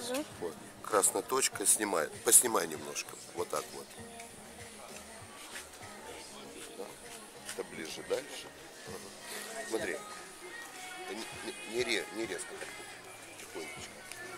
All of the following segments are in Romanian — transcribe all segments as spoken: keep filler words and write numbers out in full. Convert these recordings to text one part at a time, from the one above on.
Покажи. Вот. Красная точка снимает. Поснимай немножко. Вот так вот. Да. Это ближе, дальше. Ага. Смотри. Не, не, не, ре, не резко. Тихонечко.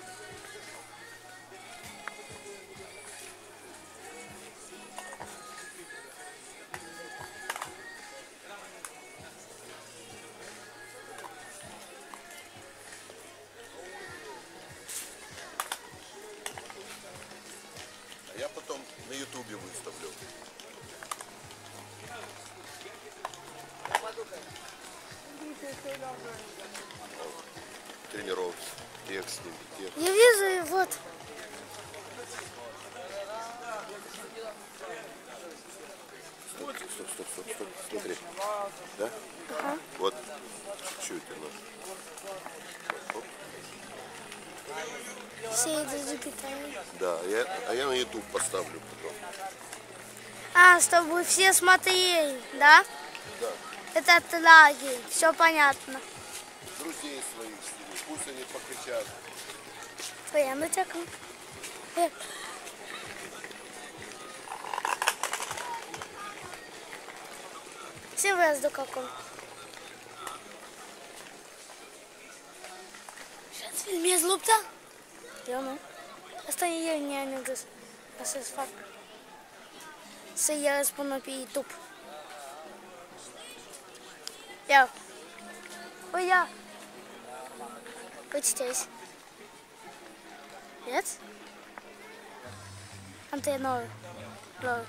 Я потом на ютубе выставлю. Тренировки. Текст, текст. Я вижу, и вот. Стоп, стоп, стоп, стоп, стоп. Смотри. Да? Ага. Вот. Чуть-чуть немножко. Оп. Все это запитание. Да, я, а я на ютуб поставлю потом. А, чтобы все смотрели, да? Да. Это от лаги, все понятно. Друзей своих сними, пусть они покричат. Твоя ну чака. Э. Всем раз до каком. Сейчас filmez lupta. Eu nu. Asta e el, ne-a negăs. Ca să-ți fac. Să ia răspundă pe YouTube. Ia. Ой, я. Почитайся. Нет? Антенна. Лол.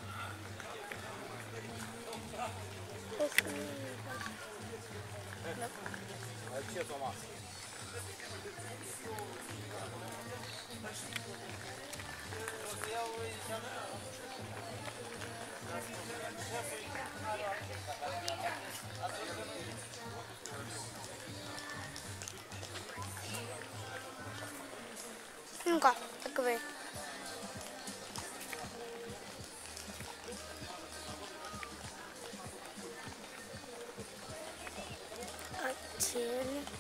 Ну-ка, таковый. Отдельно.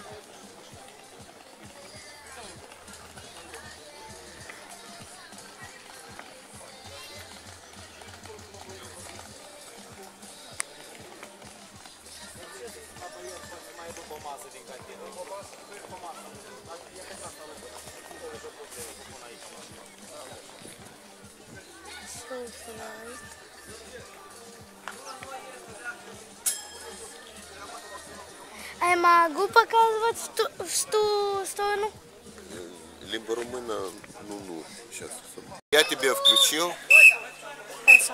А я могу показывать в ту, в ту сторону? Либо румына, ну-ну, сейчас. Я тебе включил. Хорошо.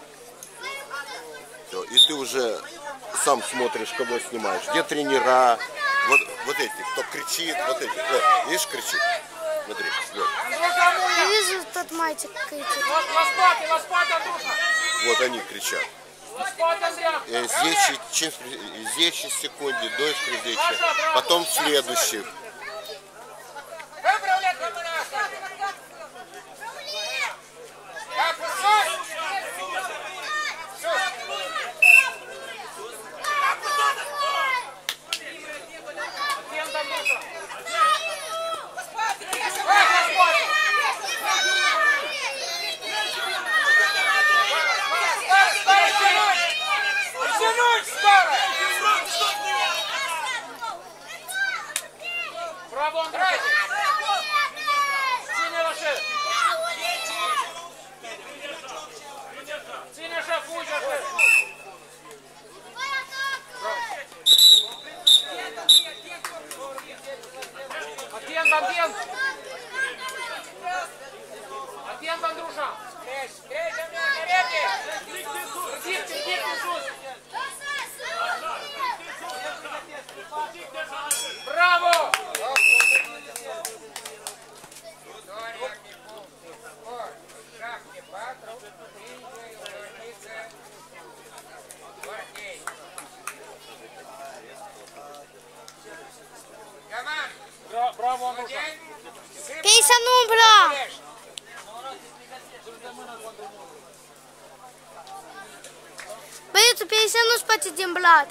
Все, и ты уже сам смотришь, кого снимаешь. Где тренера, вот, вот эти, кто кричит, вот эти. Вот, видишь, кричит. Смотри, вот. Я вижу, тот мальчик кричит. Вот они кричат. Здесь, здесь секунде, до встречи, потом следующих. Браво! Bravo, Anușa! Pisa nu umbra! Băiețul, Pisa nu spate din blat.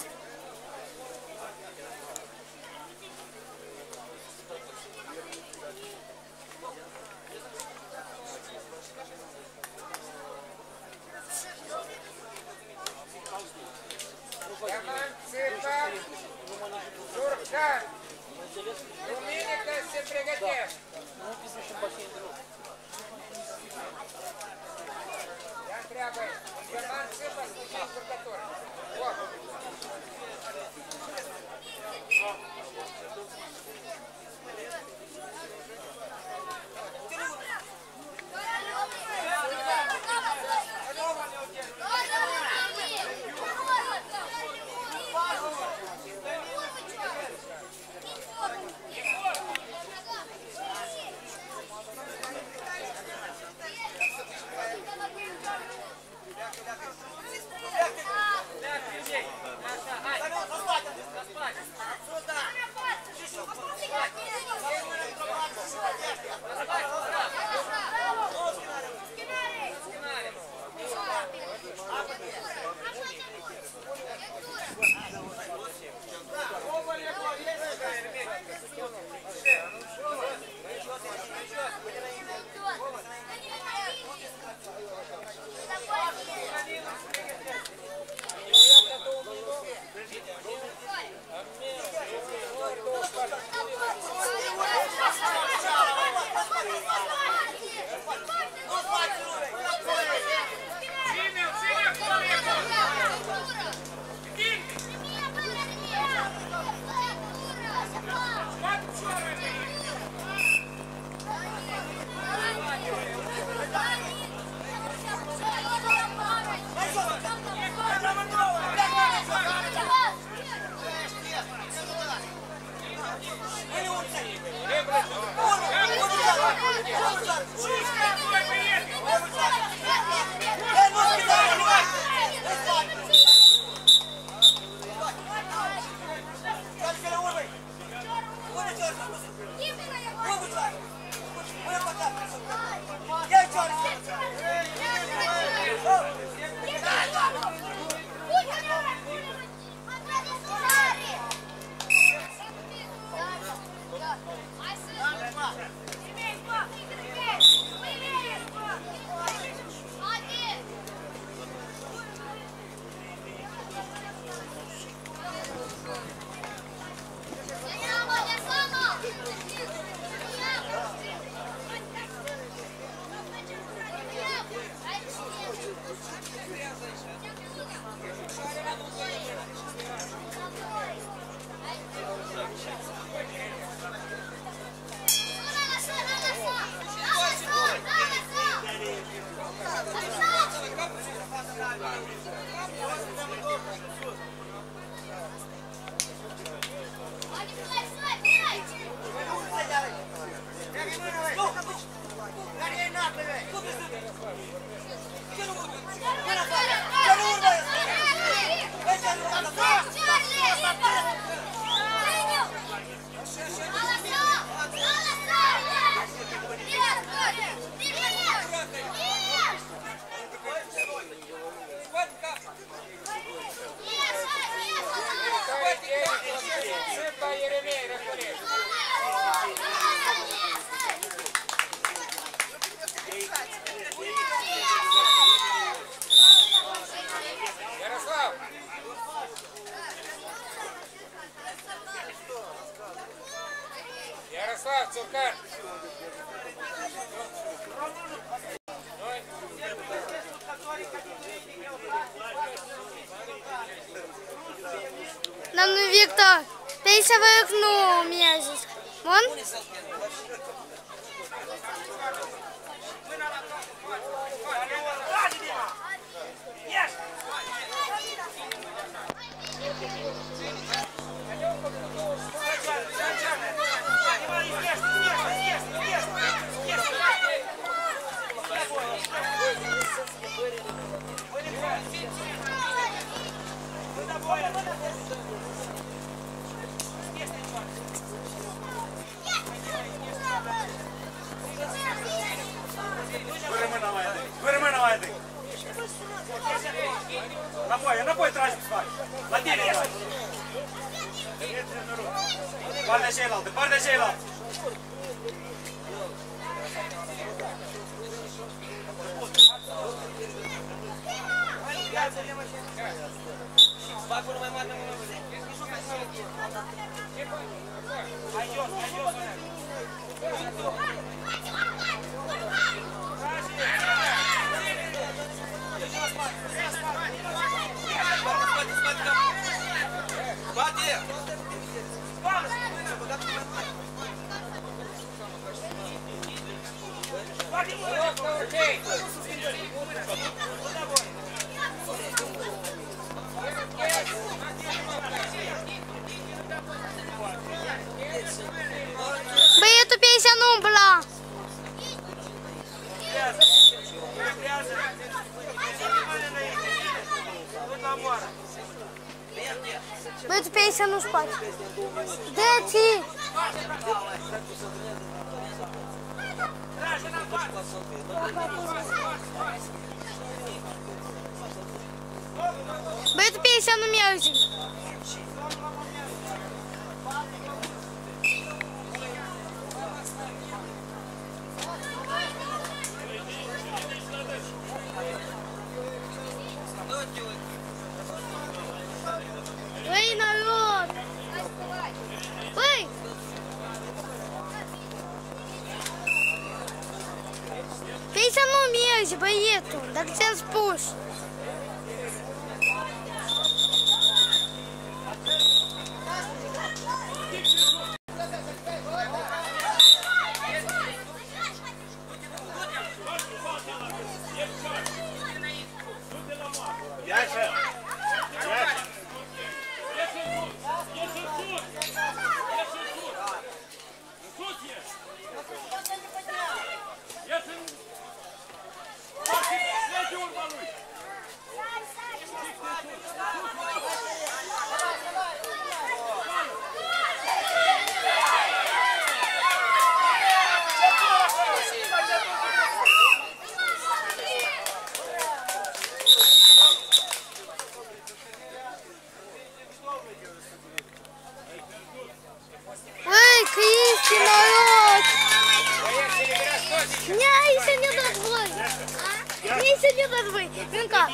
Ярослав, Цуркан. Нам ну Виктор, пейсовое окно у меня здесь. Вон. Напой, напой трачу спать. Ладили давай. Parde şeylaldı, parde şeylaldı. Bak bunu ben madem bunu böyle. Ayos, ayos. Коробка, окей. Băietul piesa nu umbla. Băietul piesa nu spate. Dă-ți! Băietul piesa nu merge. Băi, narod! Băi! Piesa nu merge, băietul, dacă ți-am spus. Încă.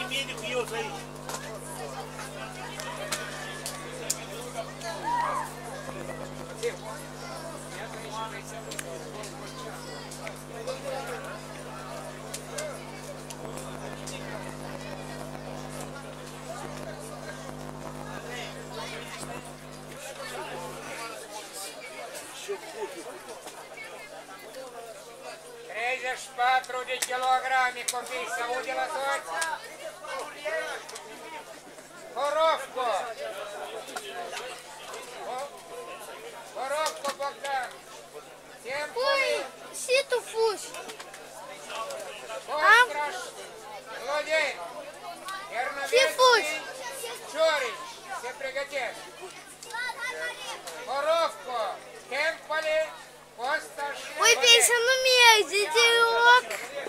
treizeci și patru de kilograme, copii, se aude la toți? Коровку! Коровку, Богдан! Ой, și tu fugi! Остраш! Злодей! Ce fugi? Чорич! Все приготовь! Коровку! Темполи! Осташ! Ой, Песя, ну мерзи, дерек!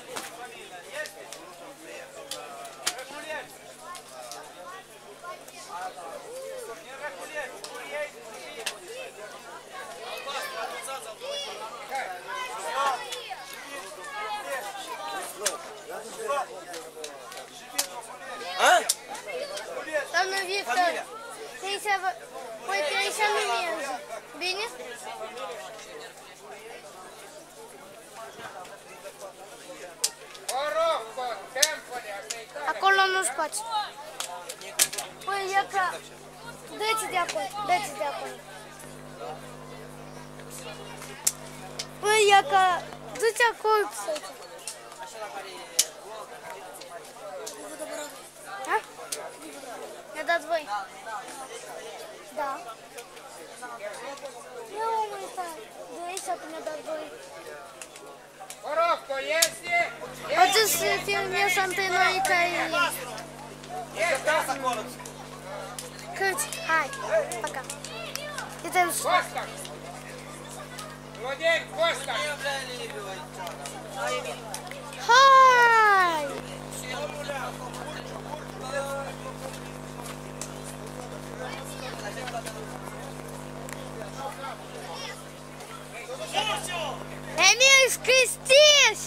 Doamnă Victor, Pesa, oi, Pesa nu merge. Bine? Acolo nu spați. Păi, ia ca... Dă-ți de acolo, dă-ți de acolo. Păi, ia ca... Du-ți acolo, să-ți. Ha? Mi-a dat voi? Da. Ia omul ăsta de aici și mi-a dat voi. Коровку есть? Poate să filmez antena aici. Câți? Hai, пока. Idem sus. Костак! Злодей, Костак! Hai! Emil, scristis!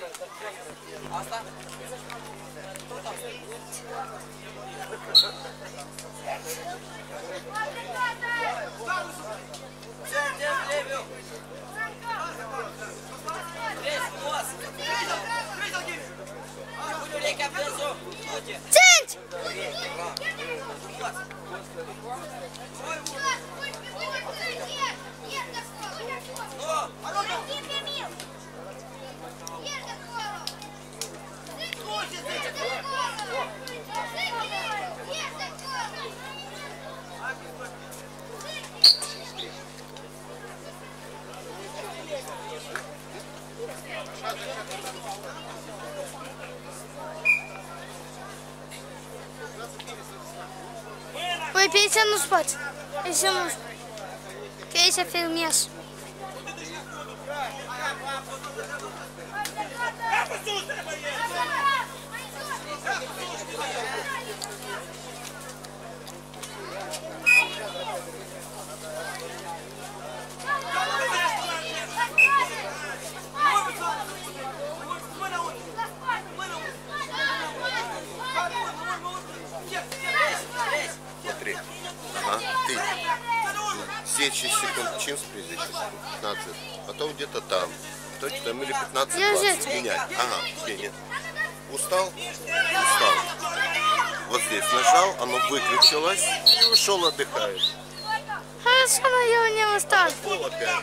Asta? Cinci! Păi pe aici nu-ți poți. Aici nu. Că aici filmez. Смотри. Ага, ты. десять секунд, четырнадцать, пятнадцать. Потом где-то там. Точно там или пятнадцать-двадцать. Менять. Ага, нет. Устал? Устал. Вот здесь нажал, оно выключилось и ушел отдыхает. Хорошо, но я не устал. Пол опять.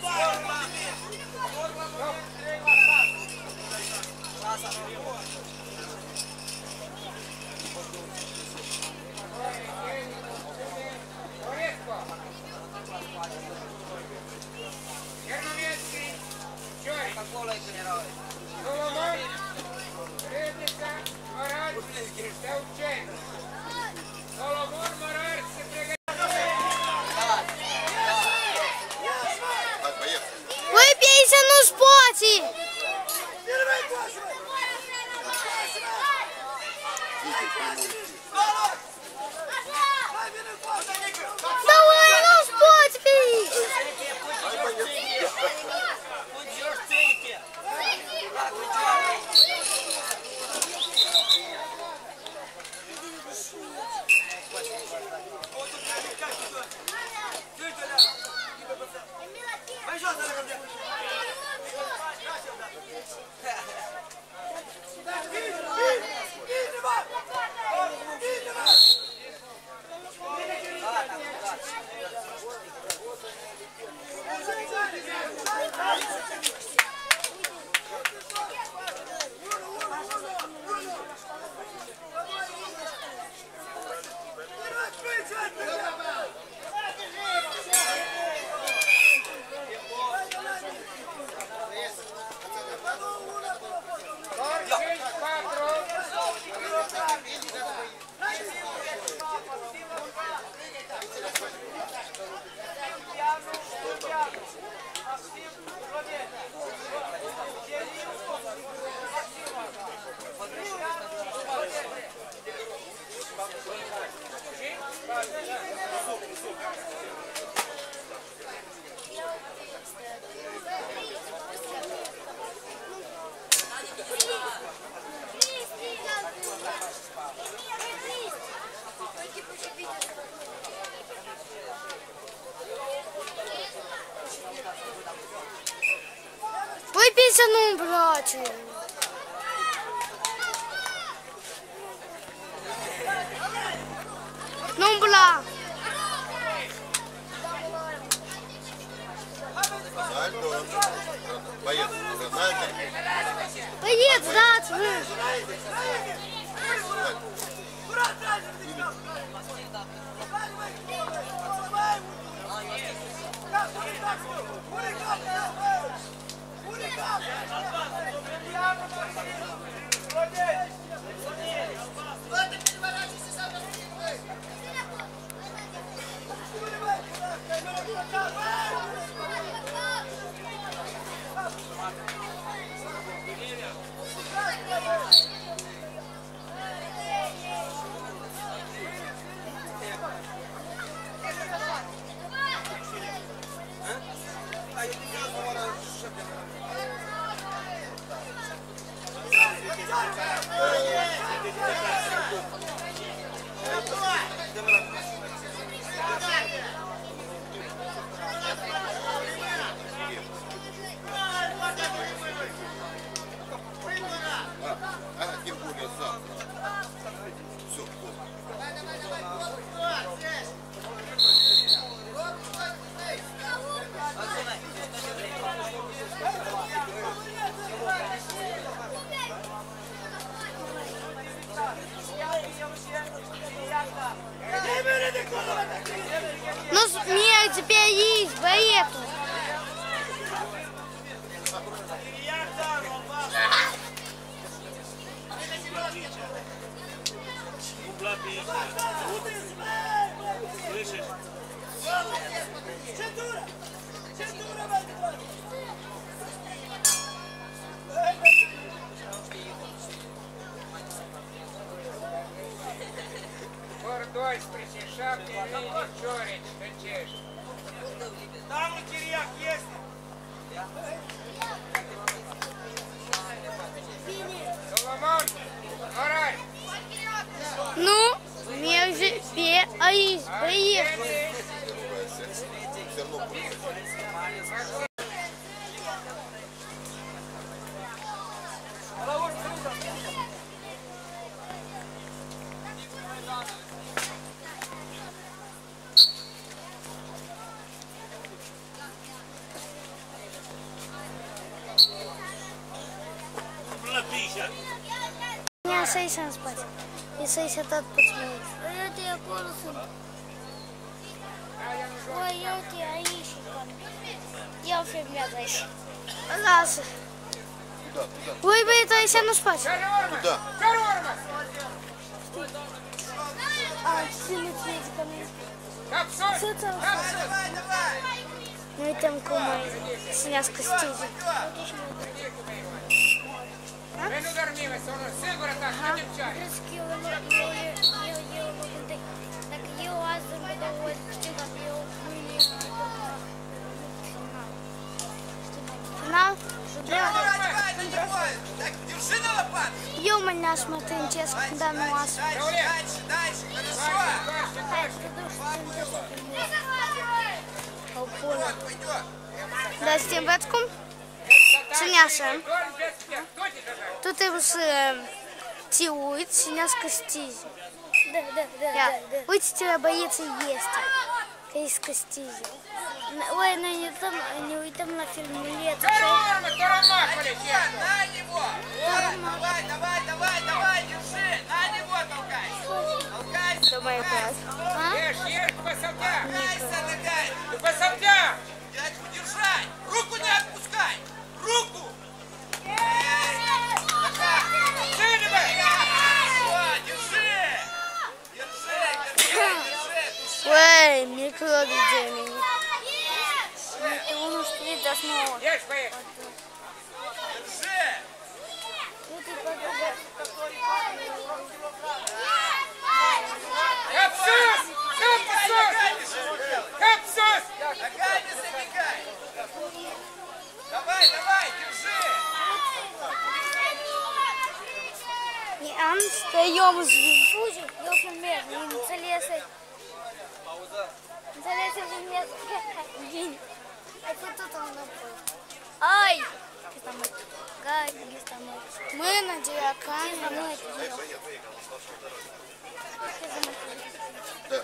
Соломон, Рыбница, Марат, Девченко. Соломон, Марат, Так, поехали. Випійся, ну споці! Давай, ну споці! Випійся, ну, братче. Ну, бля. Рональдо. Боец. Рональдо. Боец, да, вы. А, тем более завтра. Все, Ну, мне теперь есть боету. Слышишь? Гордой, присешав, не видит, чорить, течешь. Там у Кирьяк есть? Соломон, мораль. Ну, мне же теперь есть боету. все равно будет. Меня сессия спать. И сессия тот посмотреть. Это я голосом. Ой, я у тебя ищу. Я уже меня дальше. Раз. Туда, туда. Ой, бы это я сяду спать. Туда. А, сильно цветиками. Капсуль! Все целое. Капсуль! Ну и там кумай. Синя с костюзом. Ви не дормілися, воно сигура так, не дівчає. Финал? Давай, на него! Так, держи на лопату! Ё-моё, наш матынчес, да ну ас. Дальше, дальше, хорошо! Пойдет! Да, с тем бэтком? Синяша. Тут и уже тиует, синя с костюзом. Да, да, да, да, да. Будь тебя боец и есть. Из костюзом. Ой, ну не там, не там на фильме лето. Карорма, Тарамаполе, На него! Вот, давай, давай, давай, давай, держи! На него толкайся! Толкайся! Думаю, класс. А? Ешь, ешь, посадя! Толкайся ногами! Ты посадя! Дядьку держать! Руку не отпускай! Руку! Все, держи! Держи, держи, держи! Ой, микробидеми. Это он уж видишь, но... Ешь, поехали! Держи! Капсус! Капсус! Капсус! Ногами забегай! Давай, давай, держи! Не ан стоим с винтузей, например, не залезай. Залезай в место. Это тут он напал. Ай! Гай, мы на диакане, мы это делаем. Да.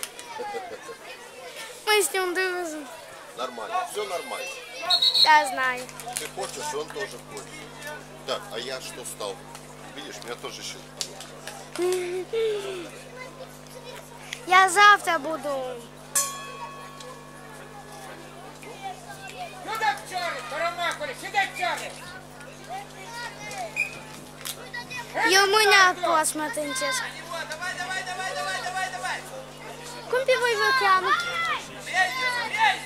Мы с ним дружим. Нормально, все нормально. Я знаю. Ты хочешь, он тоже хочет. Так, а я что стал? Видишь, меня тоже щелкнуло. Я завтра буду. Ну так чорний, Тарамаполе, сідай чорний! И у меня посмотрим, честно. Давай, давай, давай, давай, давай, давай! Кумпивай в океан. Медленно, медленно!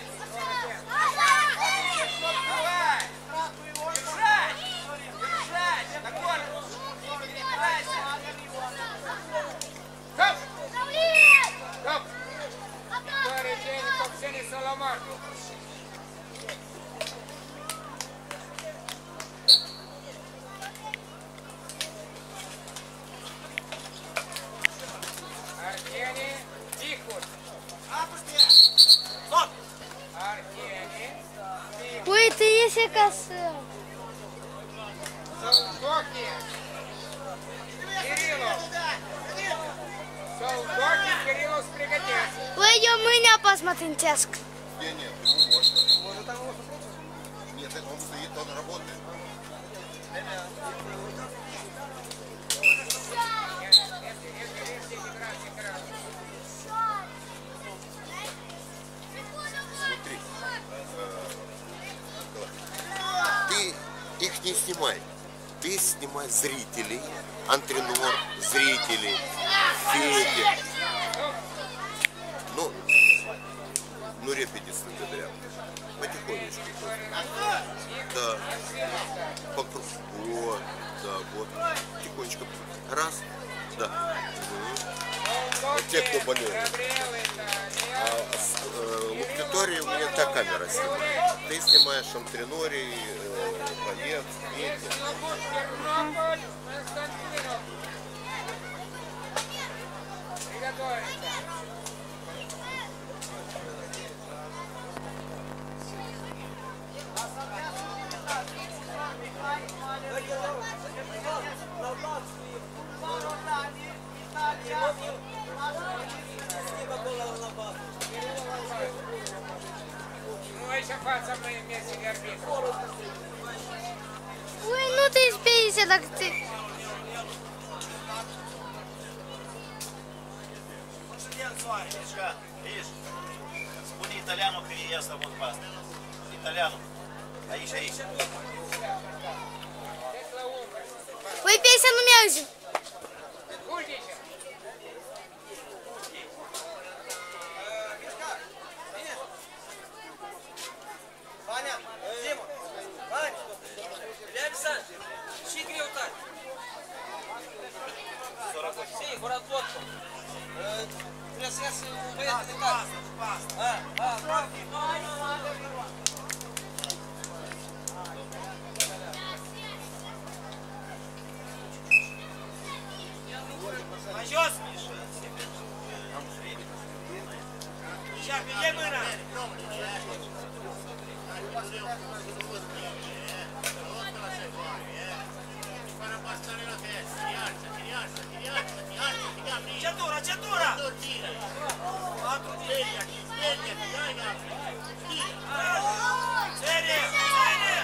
Давай! Держать! Держать! На корпус! Перебирайся! Стоп! Стоп! Старый день, как все не Соломон. Пейся косы. Солдоки. Кириллов. Солдоки, Кириллов, пригодец. Вы ее меня посмотрим, тяжко. Где нет? Ему можно. Может, там можно? Нет, он стоит, он работает. Смотри, ты их не снимай. Ты снимай зрителей, антренор, зрителей, Федя. Ну, ну репетиции говорят. Потихонечку. Да. Покруг. Вот. Да, вот. Тихонечко. Раз. Да. Угу. Вот те, кто болеет. А с э, Луктитории у меня та камера снимает. Ты снимаешь антренорий, э, боец, Федя. Ну, еще пацан мы вместе не арбитры. Ой, ну ты спейся, так ты. Видишь? Spune italianul că e asta mult pas. Italianul. Aici, aici. Ой, пейся, ну мяузи. Vania, Dima, Vania, Levisan, și greutate. Sim, fără totul. Trebuie să iasă un băiat de tare. Ah, ah, ah. Mai jos, Mișa. Mișa, pe mâna. Centura, centura! Serie, serie!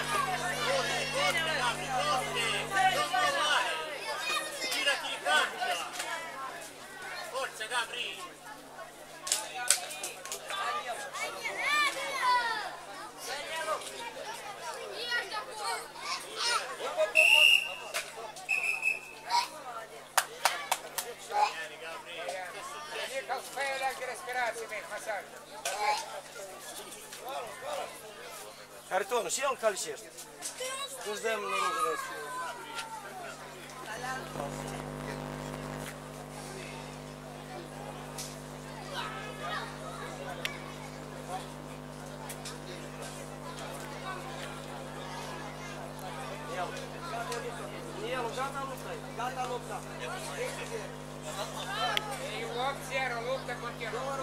Forza, Gabri! Ехал с фейлом респирации, массаж. Cartonul, și el calcește. Nu-ți dăm norocul ăsta. El, gata lupta, gata lupta. E opt zero, luptă continuă.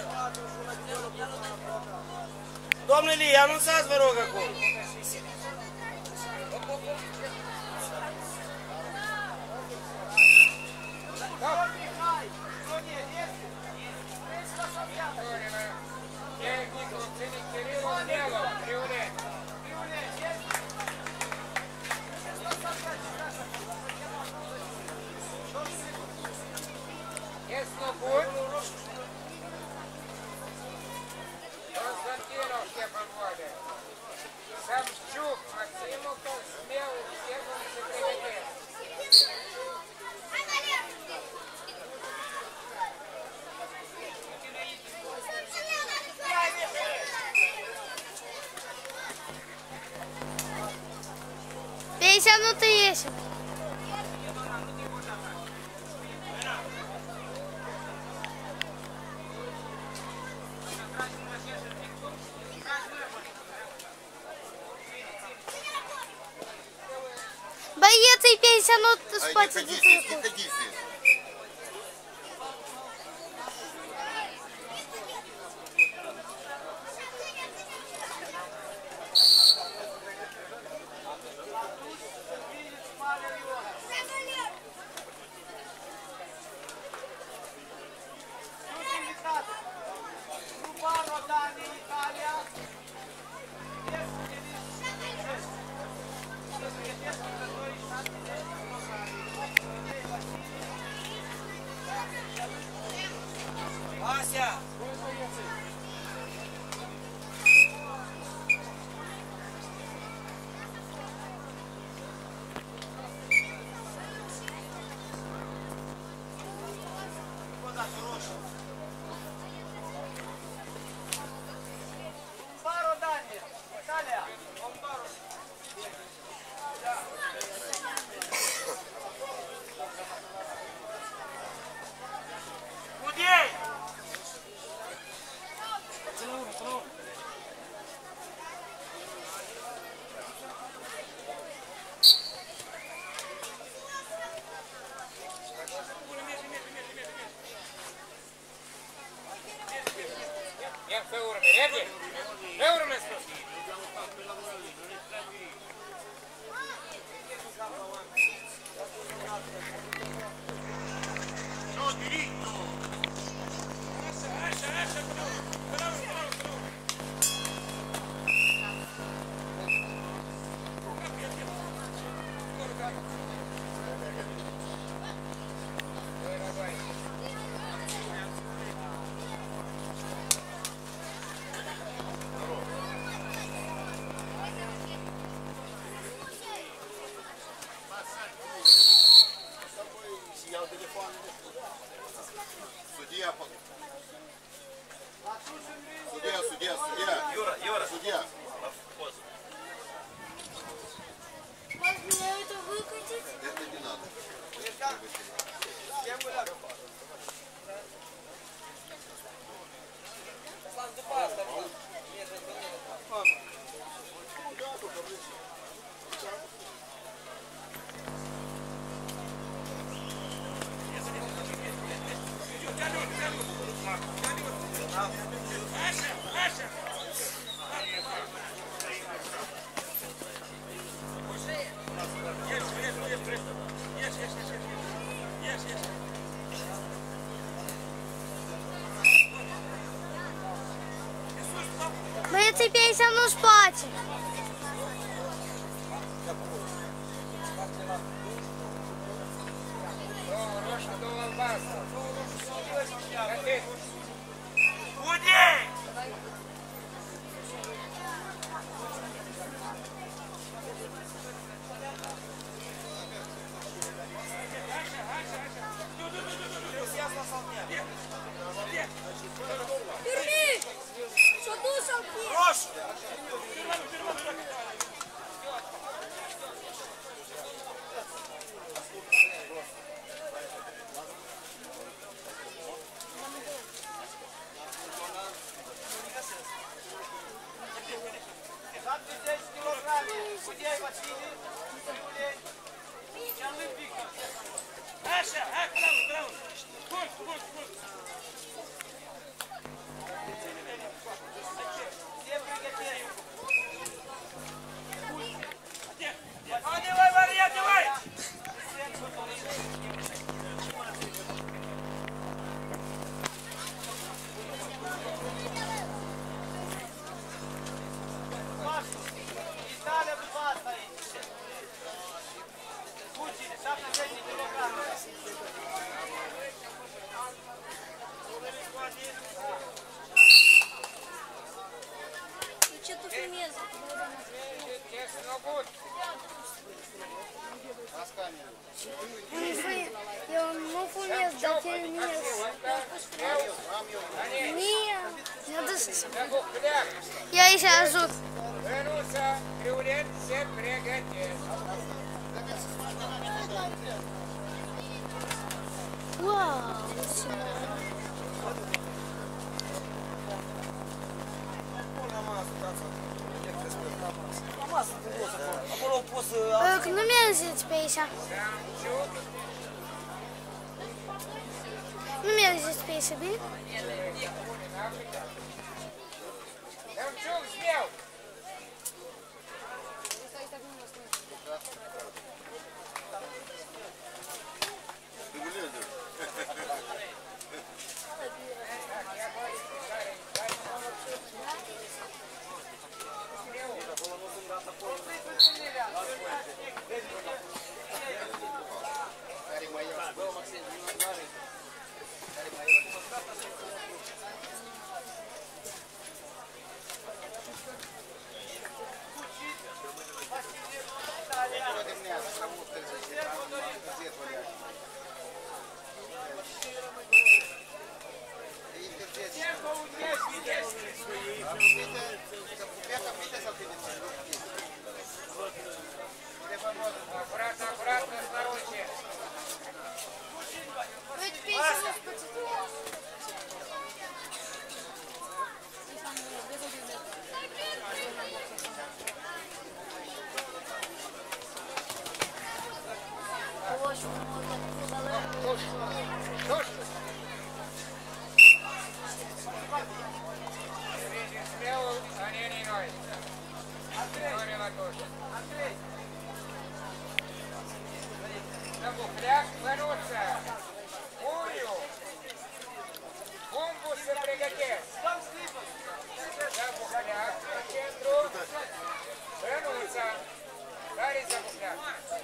Domnule, anunțați, vă rog, acum. Технику ценит Кириллов, Нелов, Риулет. Еснобуд. Константинов все подводят. Самчук, Максимовка, Смелый, Степан, Секретарь. Пейся, ну ты есть. Боец и пейся, ну ты Ай, спать не иди. ходи здесь, не ходи здесь. Sergei, euro mi-a spus. No, diritto! Lascia, lascia, lascia, bravo, bravo, bravo. Судья, судья, судья, судья. Юра, Юра. Судья. Поз. Можно это выкатить? Это не надо. Боится пейся, ну спать. Роша до Албаса. Худей! Верни! Что душал? Рош! двадцать килограмм. Худей, Василий. Юлей. Тяны Виктор. Аша, а, браво, браво. Пусть, пусть, пусть. Все приготовились. А, давай, Мария, давай. Италия, будь ласка. Путин, сам на десять килограмм. Что-то финеза. Тесно будет. Ну фунез, да финез. Нет, надо... Я еще разут. Вернуться, Крюлен, все приготовились. Вау. Э, ну мерзить пейся. Ну мерзить пейся, бери. Демчук смел. Бухляк, Вануца. Курю. Бумбусы пригодятся. Да, Бухляк по центру. Вануца. Дарья за Бухляк.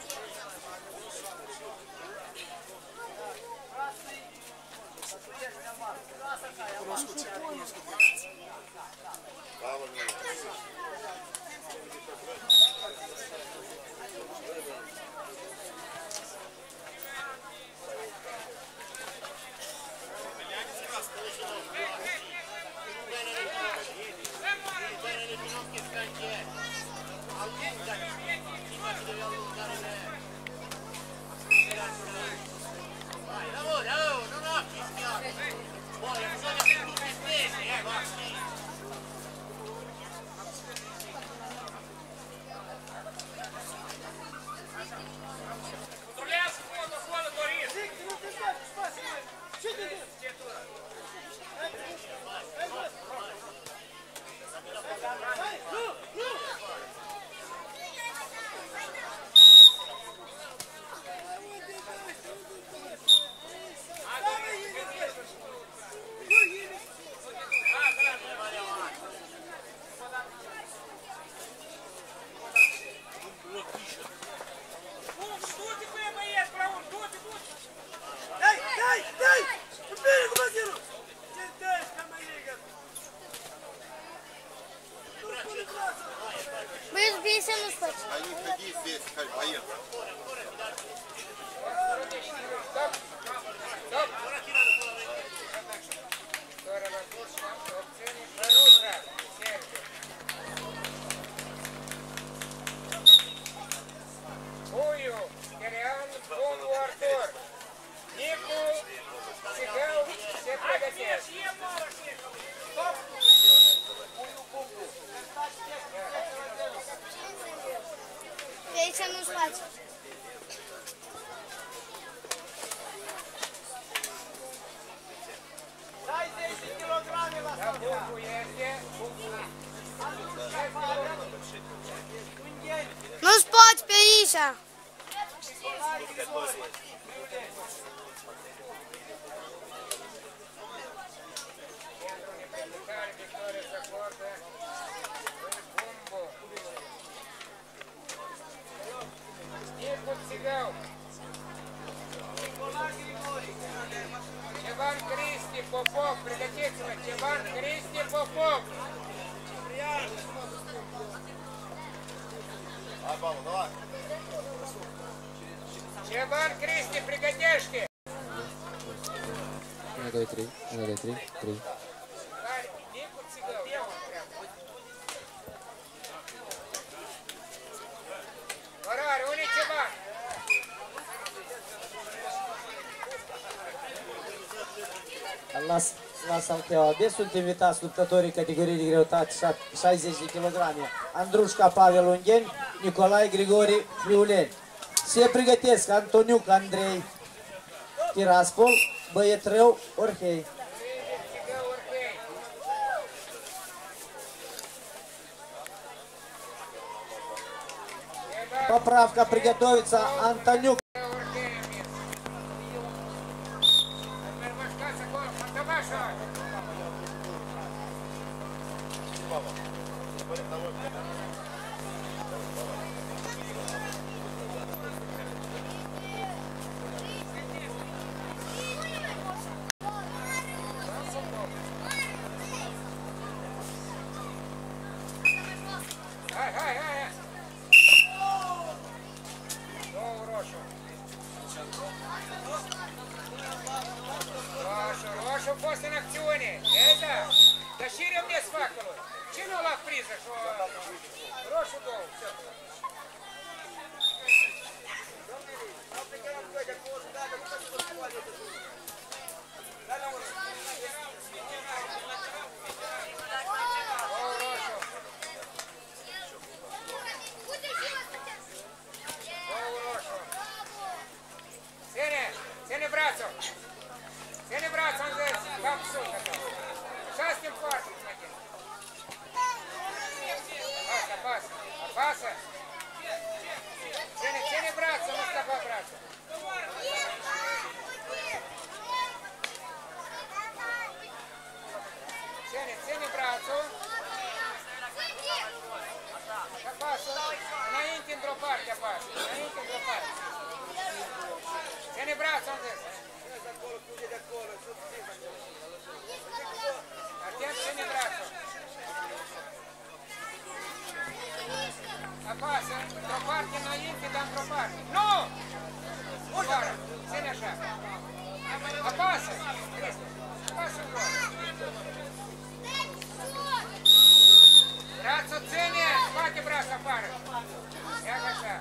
Вы бейся на спать. А не ходи здесь, поехали. Стоп. Стоп. Здорово. Вануца. Сердце. Курю. Кириан. Бумбу, Артур. Нику. Сигал. Все пригодятся. Стоп. Бейся на спать. Дай десять килограммов вас. Да, бумбу есть. Ну спать, бейся. Виктория Закорда. Бумбу. Нику Цигал. Иван Кристи Попов. Пригодится. Иван Кристи Попов. Иван Кристи, пригодишки. Надай три, надай три, три. Нику Цигал. Варар, уни Чебан. Las, las Alteoade sunt invitați luptătorii categoriei de greutate șaizeci de kilograme. Andrușca Pavel Ungheni, Nicolae Grigori Friuleni. Se pregătesc Antoniuc Andrei Tiraspol, Băietrău Orhei. Поправка приготовится Антонюк. Ай, ай, ай! Ну, Рошу. Рошу, Рошу после акционе. Это, дошире мне с факелу. Чинула в приза, что Рошу дол. Все. Паса. Тяни, тяни, братца, мы с тобой, братца. partea pasă. Înainte într-o parte. Ține brațul în des. Atent, ține brațul. Apasă, într-o parte înainte, dar într-o parte. Nu! Ușoară, ține așa. Apasă, Cristi, apasă în loc. Brațul ține, scoate brațul afară. Ia-că așa.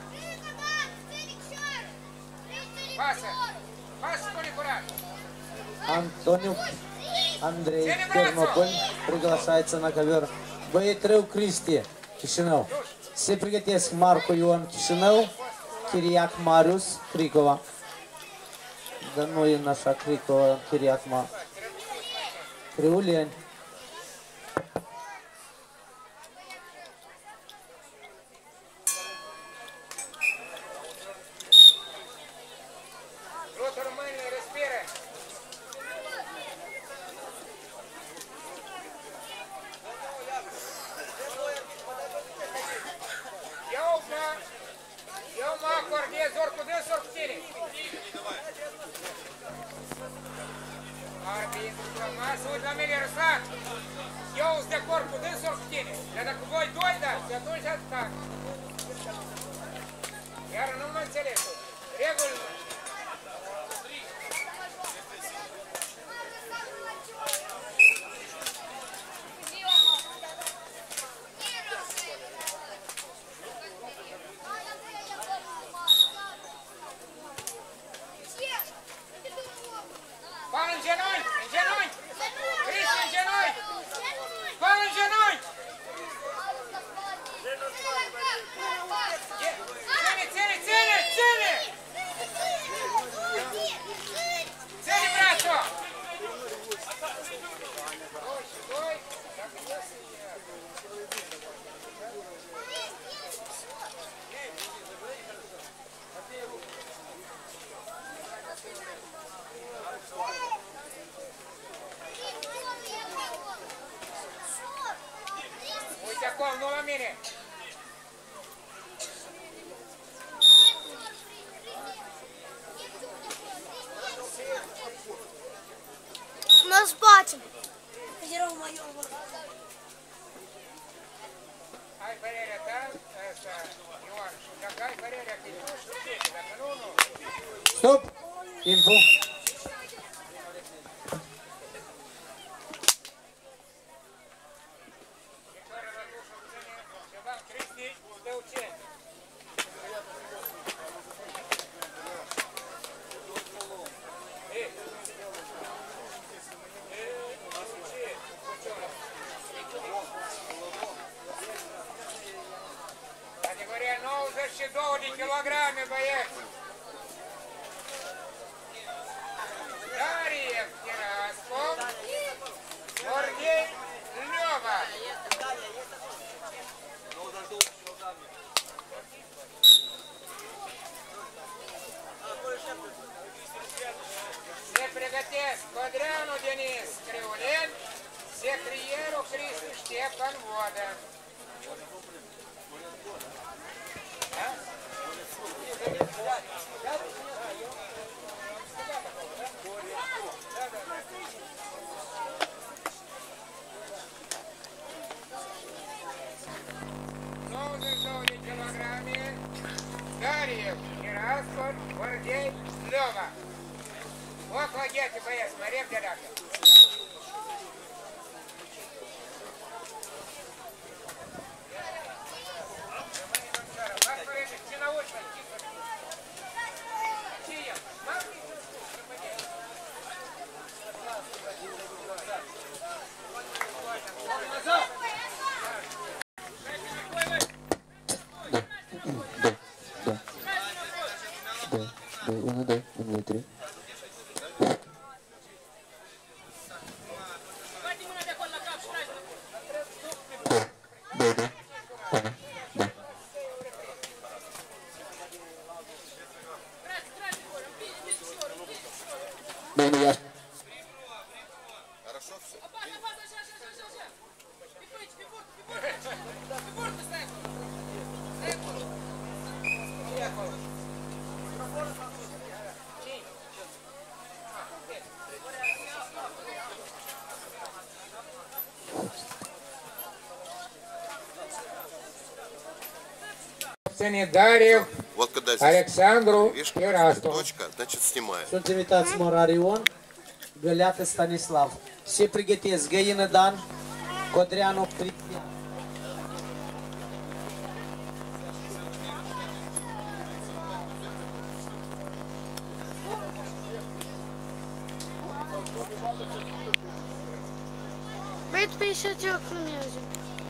Pasă, pasă, spune curat. Антонюк Андрей Тернополь приглашается на ковер. Боетрев Кристи, Кишинев. Все приготовились Марко Иоанн Кишинев, Кирияк Мариус Крикова. Да ну и наша Крикова, Кирияк Ма. Криулень. Nós bottom. Ai părerea ta, asta, Ioan, și dacă ai părerea că nu știu, dacă nu, nu. Stop! Timpul! обценит Дарьев Вот когда здесь, Александру видишь, Ирастову. точка, значит снимаем. Sunt invitați Morarion, Găleată Stanislav. Se pregătesc Găină Dan, Codreanu Cristian. Băi, tu pe ieși ce ochi nu merge.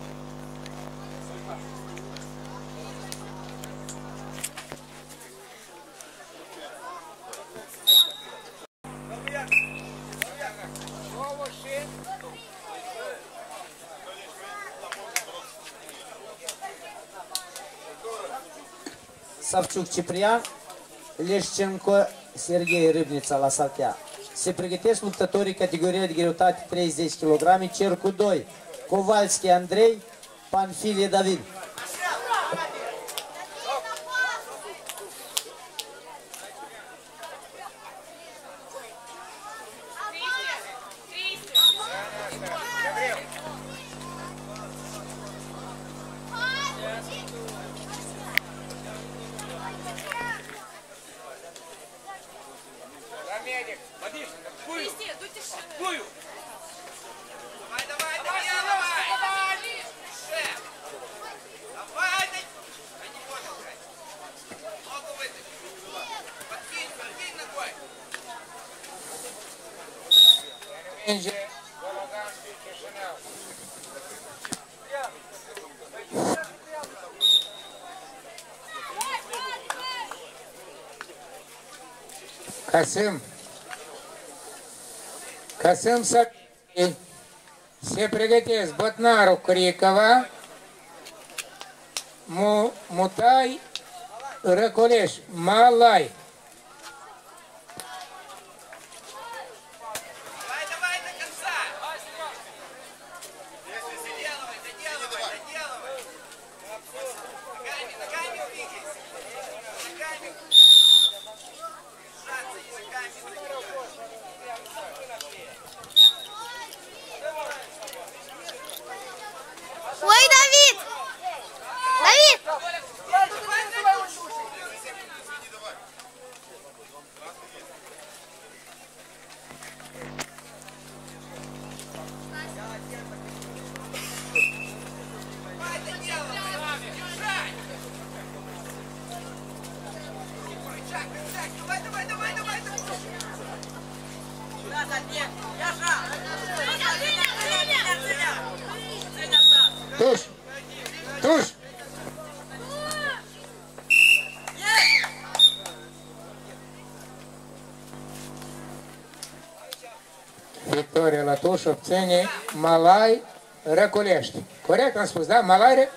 Savciuc Ciprian, Leșcenco Serghei Râbnița la saltea. Se pregătesc luptătorii categoria de greutate treizeci de kilograme, cercul doi, Covalski Andrei, Panfilie David. Casâm, Casâm să se pregătesc Bătnaru Cricova, Mu, Mutai Răcoleș, Malai. Ой, Давид! Давид! Туш! Туш! Victoria la tuș obține Malai Răculești. Corect am spus, da? Malai Ră...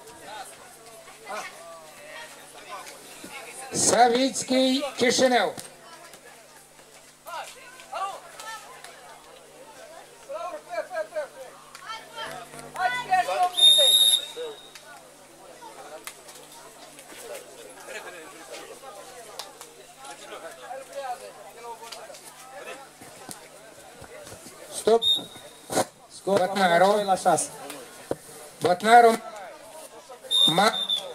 Savitski Chișinău. Stop. Scor Bătnaru. la șase. Bătnaru. Ma...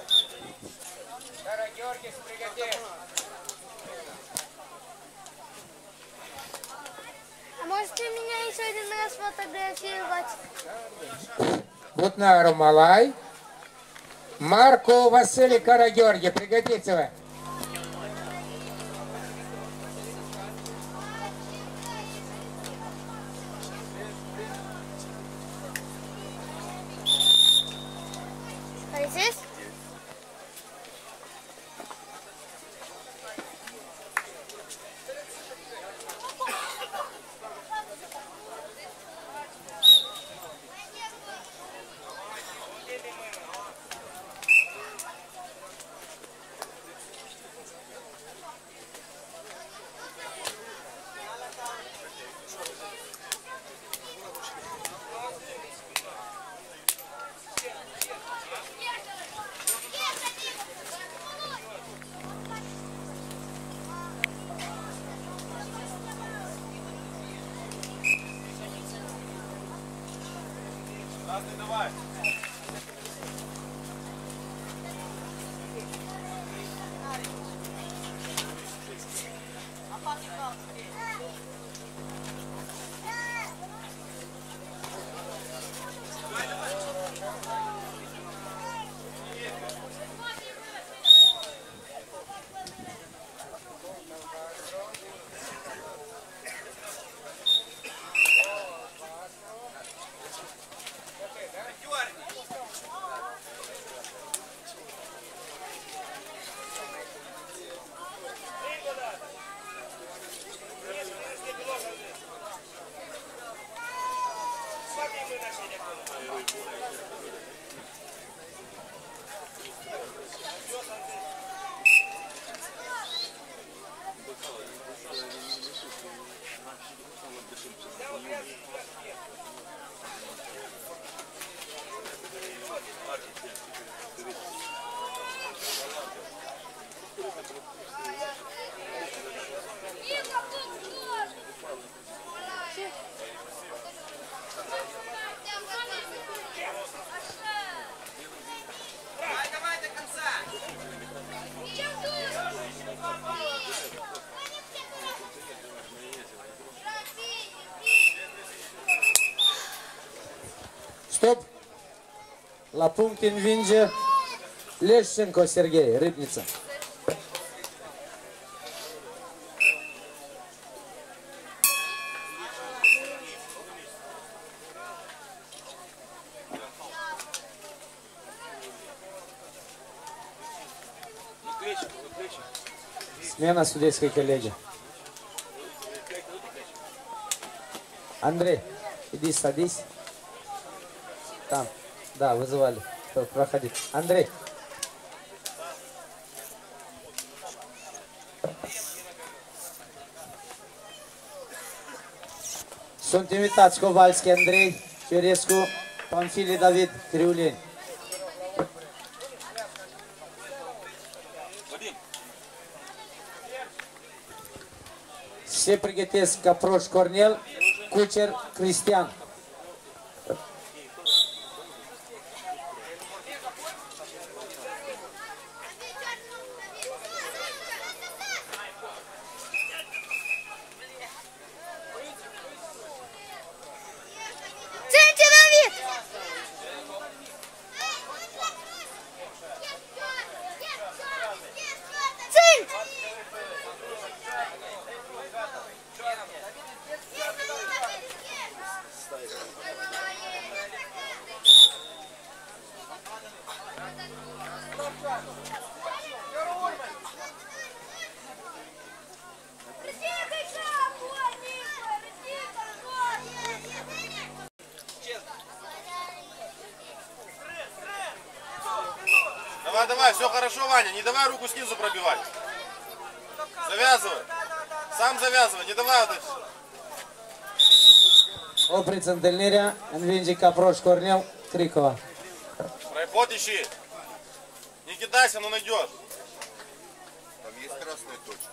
А может ты меня еще один раз фотографировать? Бутнару Малай. Марко Василий Карагеоргий. Пригодится вы. Здесь? La punct învinge Leșenko Serghei, Râbnița. Смена судейской коллеги. Андрей, иди садись. Там, да, вызывали. Проходи. Андрей. Sunt invitați Covalski Andrei, Cerescu, Panfili David, Criuleni. Se pregătesc Caproș Cornel, Cucer Cristian. Давай, давай, все хорошо, Ваня, не давай руку снизу пробивать. Завязывай. Сам завязывай, не давай вот это. Opriți întâlnirea, învinge Caproș Cornel, Cricova. Проход ищи. Не кидайся, но найдешь. Там есть красная точка.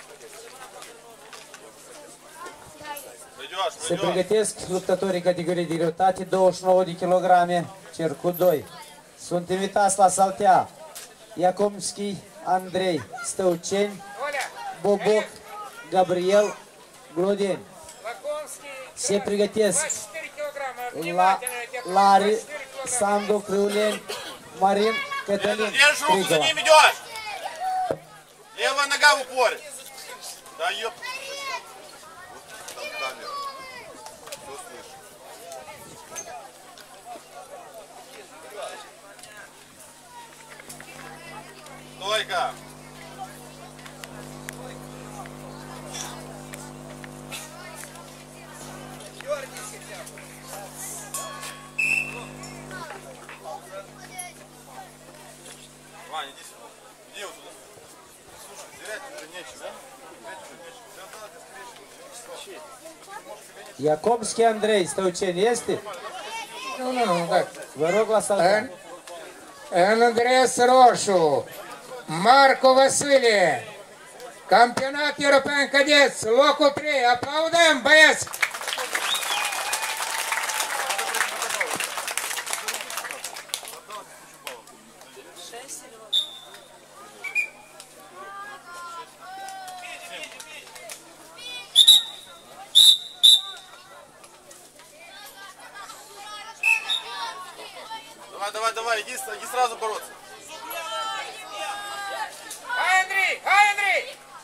Найдешь, Se найдешь. pregătesc luptătorii categoriei de greutate, douăzeci și nouă de kilograme, cercul doi. Sunt invitați la saltea Iacomski Andrei, Stăuceni, Boboc Gabriel, Glodeni. Se pregătesc la Lari, Sandu, Criuleni, Marin, Cătălin, Держишь руку, за Крикова. ним идешь. Левая нога в упоре. Да ёп. Там камера. Что слышишь? Только. Ваня, иди сюда. Иди вот туда. Слушай, терять уже нечего. Терять уже нечего. Все надо скорее. Iacomski Andrei, Stăuceni, este? Nu, nu, nu, da. Vă rog la saltea. În, în îngres roșu, Marco Vasile, campionat european cadeți, locul trei, aplaudăm, băieți! Давай, давай, давай, иди, иди сразу бороться. Hai, Andrei! Hai, Andrei!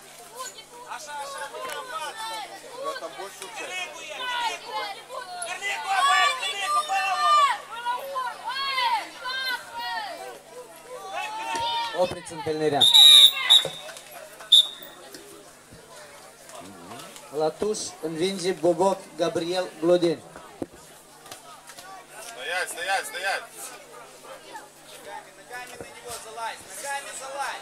Там больше участников. Opriți întâlnirea. La tuș învinge Boboc Gabriel Glodeni. Стоять, стоять, стоять. Ногами на него залазь, ногами залазь.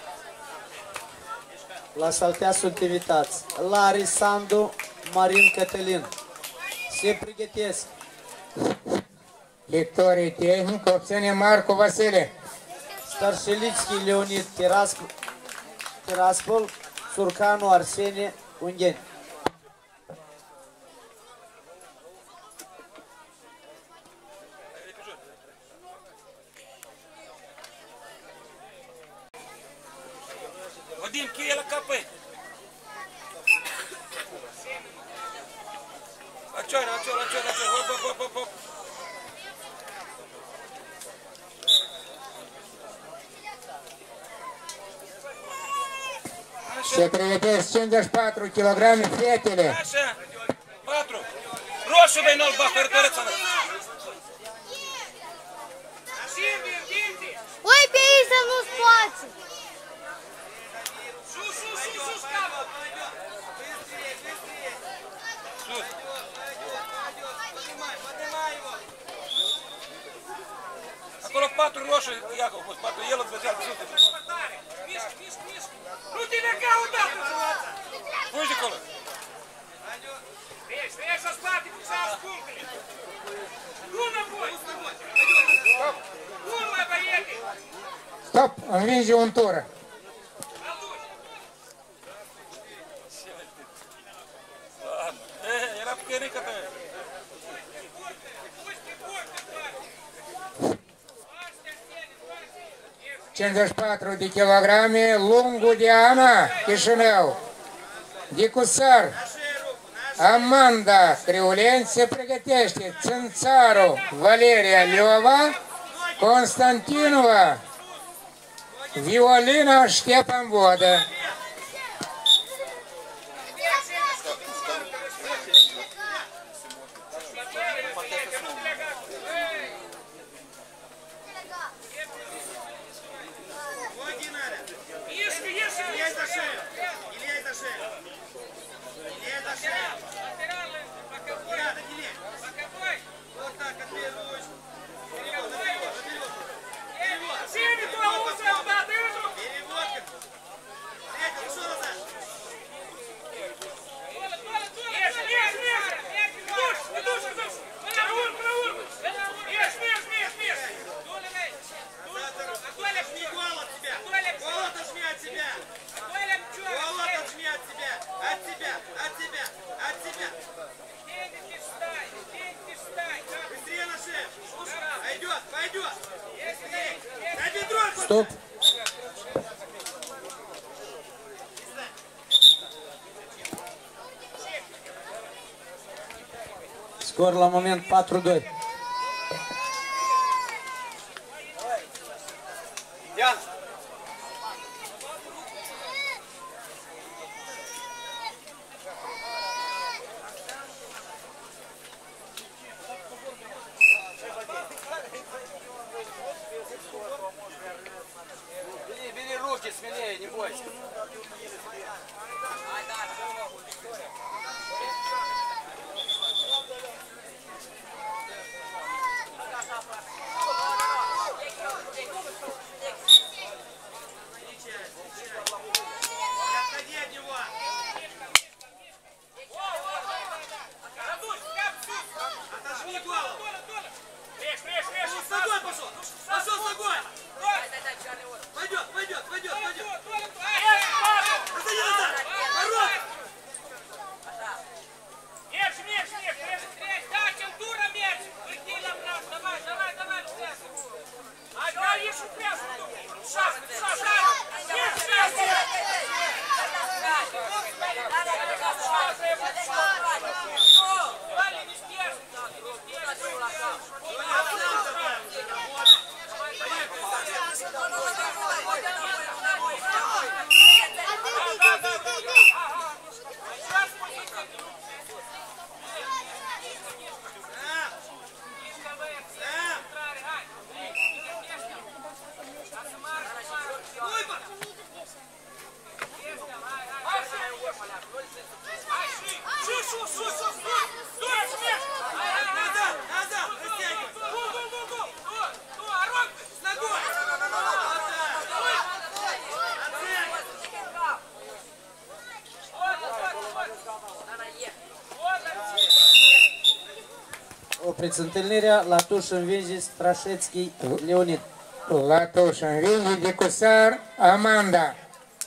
La saltea sunt invitați Lari Sandu, Marin Cătălin. Se pregătesc Victorie tehnică obține Marco Vasile. Starșelicki Leonid Tiraspol, Tiraspol, Surcanu Arsenie Ungheni. Вадим, cheie la capăt! La cioară, la cioară, la cioară, la cioară, hop, hop, hop, hop! Se pregătesc cincizeci și patru kilograme fetele. Așa. patru. Roșu de înalt, bafărtăreța. Ui, pe ei să nu-ți poate. Sus, sus, sus, sus, capă. Sus. Acolo patru roșu, Iacov, pus patru, el îți vedea de sus. Mișc, mișc, mișc. Nu te lega odată! Fugi de acolo. Vezi, vezi, o spate, cu să asculte. Nu înapoi! Stop! Bun, mai băiete! Stop, învinge un tură. Era puternică pe el. cincizeci și patru de kilograme, Lungu Diana, Chișinău. Dicusar, Amanda Criuleni se pregătește. Țânțaru, Valeria Leova, Constantinova, Violina Ștefan Vodă. Стоп. Scor la moment patru doi. Ia! Бери, бери руки смелее, не бойся. Пойдет, пойдет, пойдет, пойдет. Разойди назад. Ворот. Мерч, мерч, мерч, мерч, мерч. Да, Чентура, мерч. Выйди на прав. Давай, давай, давай, пресс. Ага, еще пресс. Шаг, шаг, шаг. Мерч, мерч. Вали, не спеши. Назад, назад, растягивай. С ногой. Opriți întâlnirea, Latuș învinge Strașețchi Leonid. Latuș învinge Dicusar, Amanda.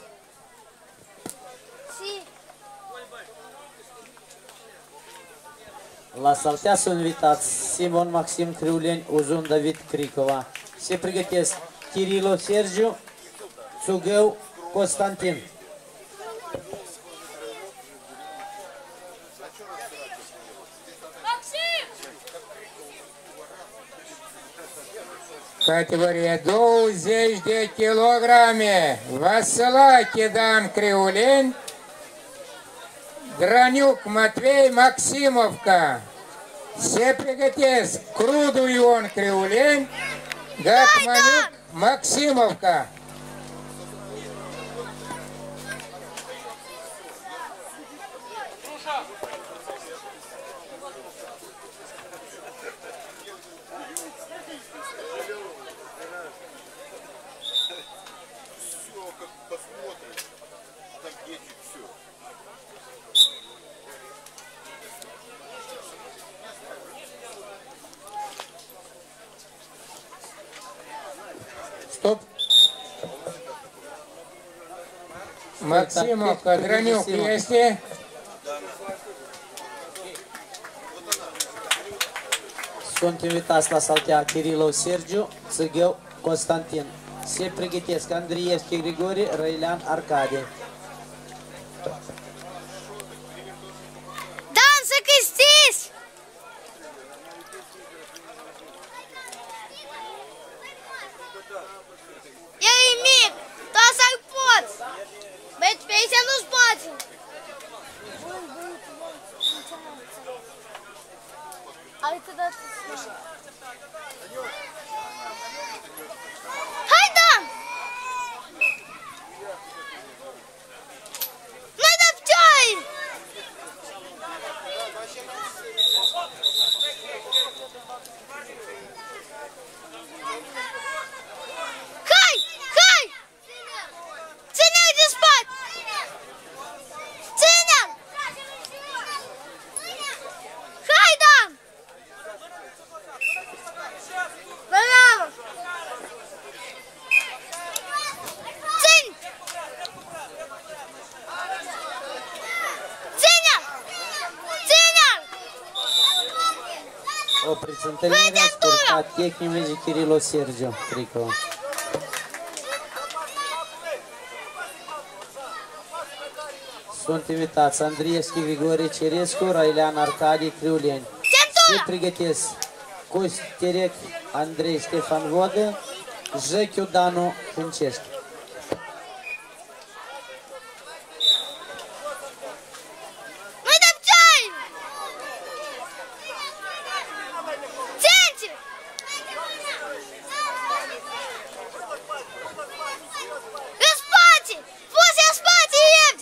La saltea sunt invitați Simon Maxim Criuleni, Uzun David Cricova. Se pregătesc Kirilo Sergiu, Țugău Constantin. Categorie douăzeci de kilograme. Vasılache Dan Criuleni, Draniuc Matvei Maximovca. Se pregătesc Crudu Ion Criuleni, Gatmaniuc Maximovca. Стоп. Maximovca, Draniuc este? Sunt invitați la saltea Kirilov Sergiu, Țigău Constantin. Se pregătesc Andrievski Grigori, Răilean Arcadie. Dan, să câștigi! El e mic, tu să-i poți! Băi, pe aici nu-ți poți! Hai, Dan! Mai dă picioi! Hai! Hai! Ține-l de spate! Ține-l! Hai, Dan! Bravo! Ține! Ține-l! Ține-l! Opriți întâlnirea, scurtat tehnic Kirilov Sergiu, Tricău. Sunt invitați Andrievski Grigori Cerescu, Răilean Arcadie Criuleni. Se pregătesc Costerec Andrei Ștefan Vodă, Jăchiu Danu Hâncești. Mai dă picioi! Ține-te! În spate! Puse în spate, Evge!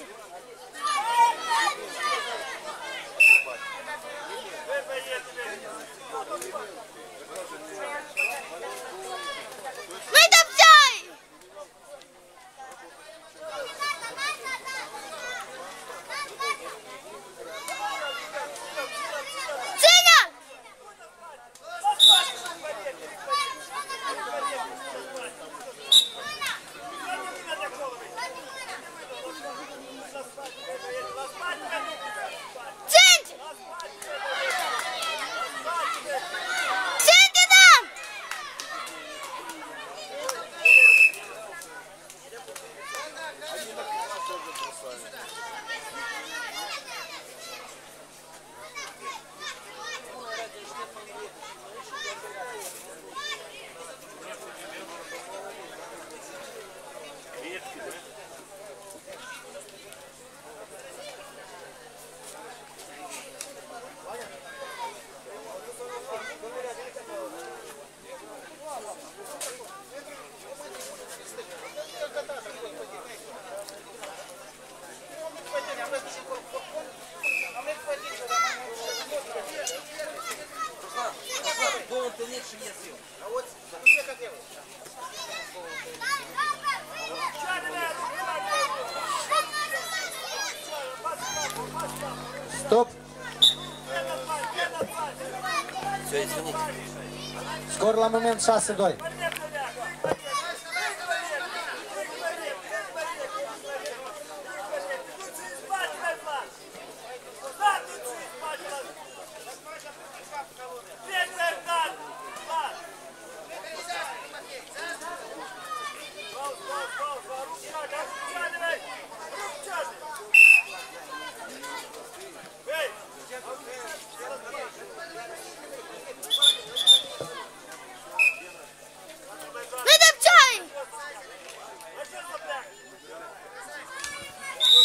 Mai dă picioi! Ține-l! Ține-te! Ține-te, Dan! Stop! Scor la moment șase doi.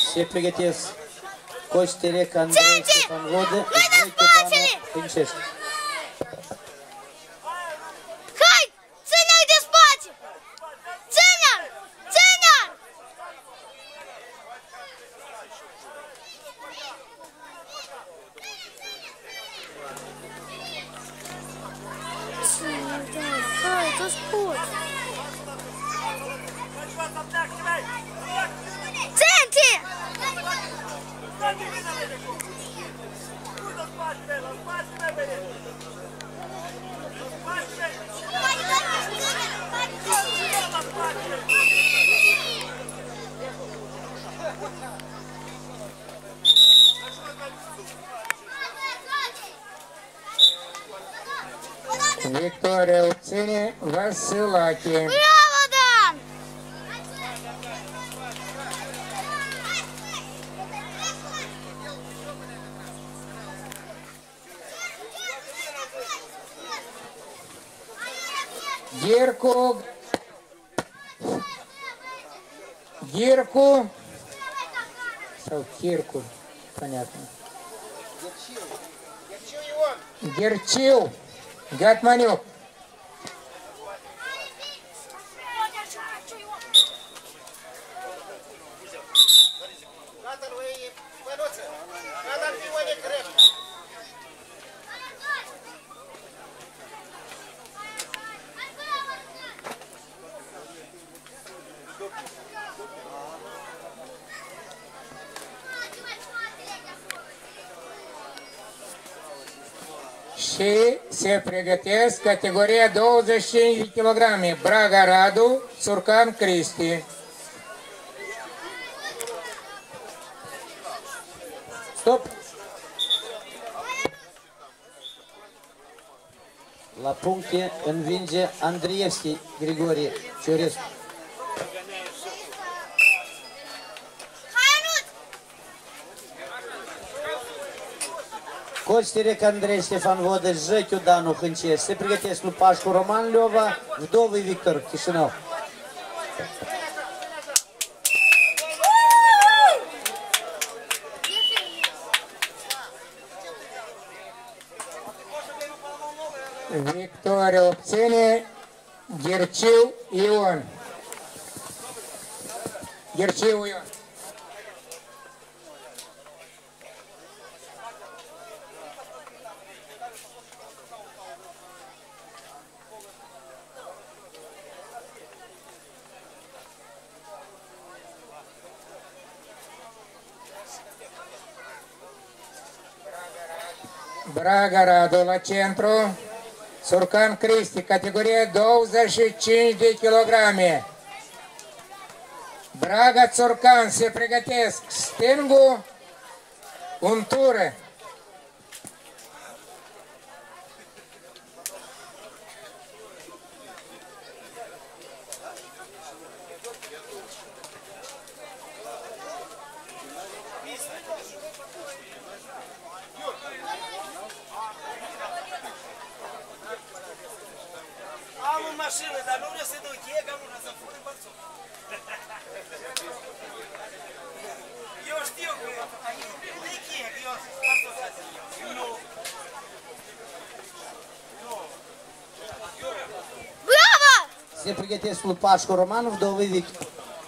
Se pregătesc Coșterec, Andrei, Ștefan Vodă, Zăicu Danu, Hâncești. Hai! Ține-l de spate! Ține-l! Ține-l! Ține-l, hai, tu spuci! Ține-te! Victoria obține Vasilache. Bravo, Dan! Гирку. Гирку. Sau Кирку, понятно. Герчил. Гатманюк. Și se pregătesc categoria douăzeci și cinci de kilograme. Braga Radu, Surcan Cristi. Stop! La puncte învinge Andrievski Grigorie Ciorescu. Coșterec, Andrei, Ștefan Vodă, Jăchiu Danu, Hâncești. Se pregătesc lui Pașcu Roman Leova, Vdovui Victor, Chișinău. Victoria obține Gherciu Ion. Gherciu Ion. Braga Radu la centru, Surcan Cristi, categorie douăzeci și cinci de kilograme. Braga Surcan se pregătesc, stângu, untură. Am o mașină, dar nu vreau să-i dau cheie, că nu vreau să fur în bărțul. Eu știu că nu-i cheie, că eu sunt bărțul ăsta. Nu. Bravo! Se pregătesc lui Pașcu Roman, Vdovui Victor.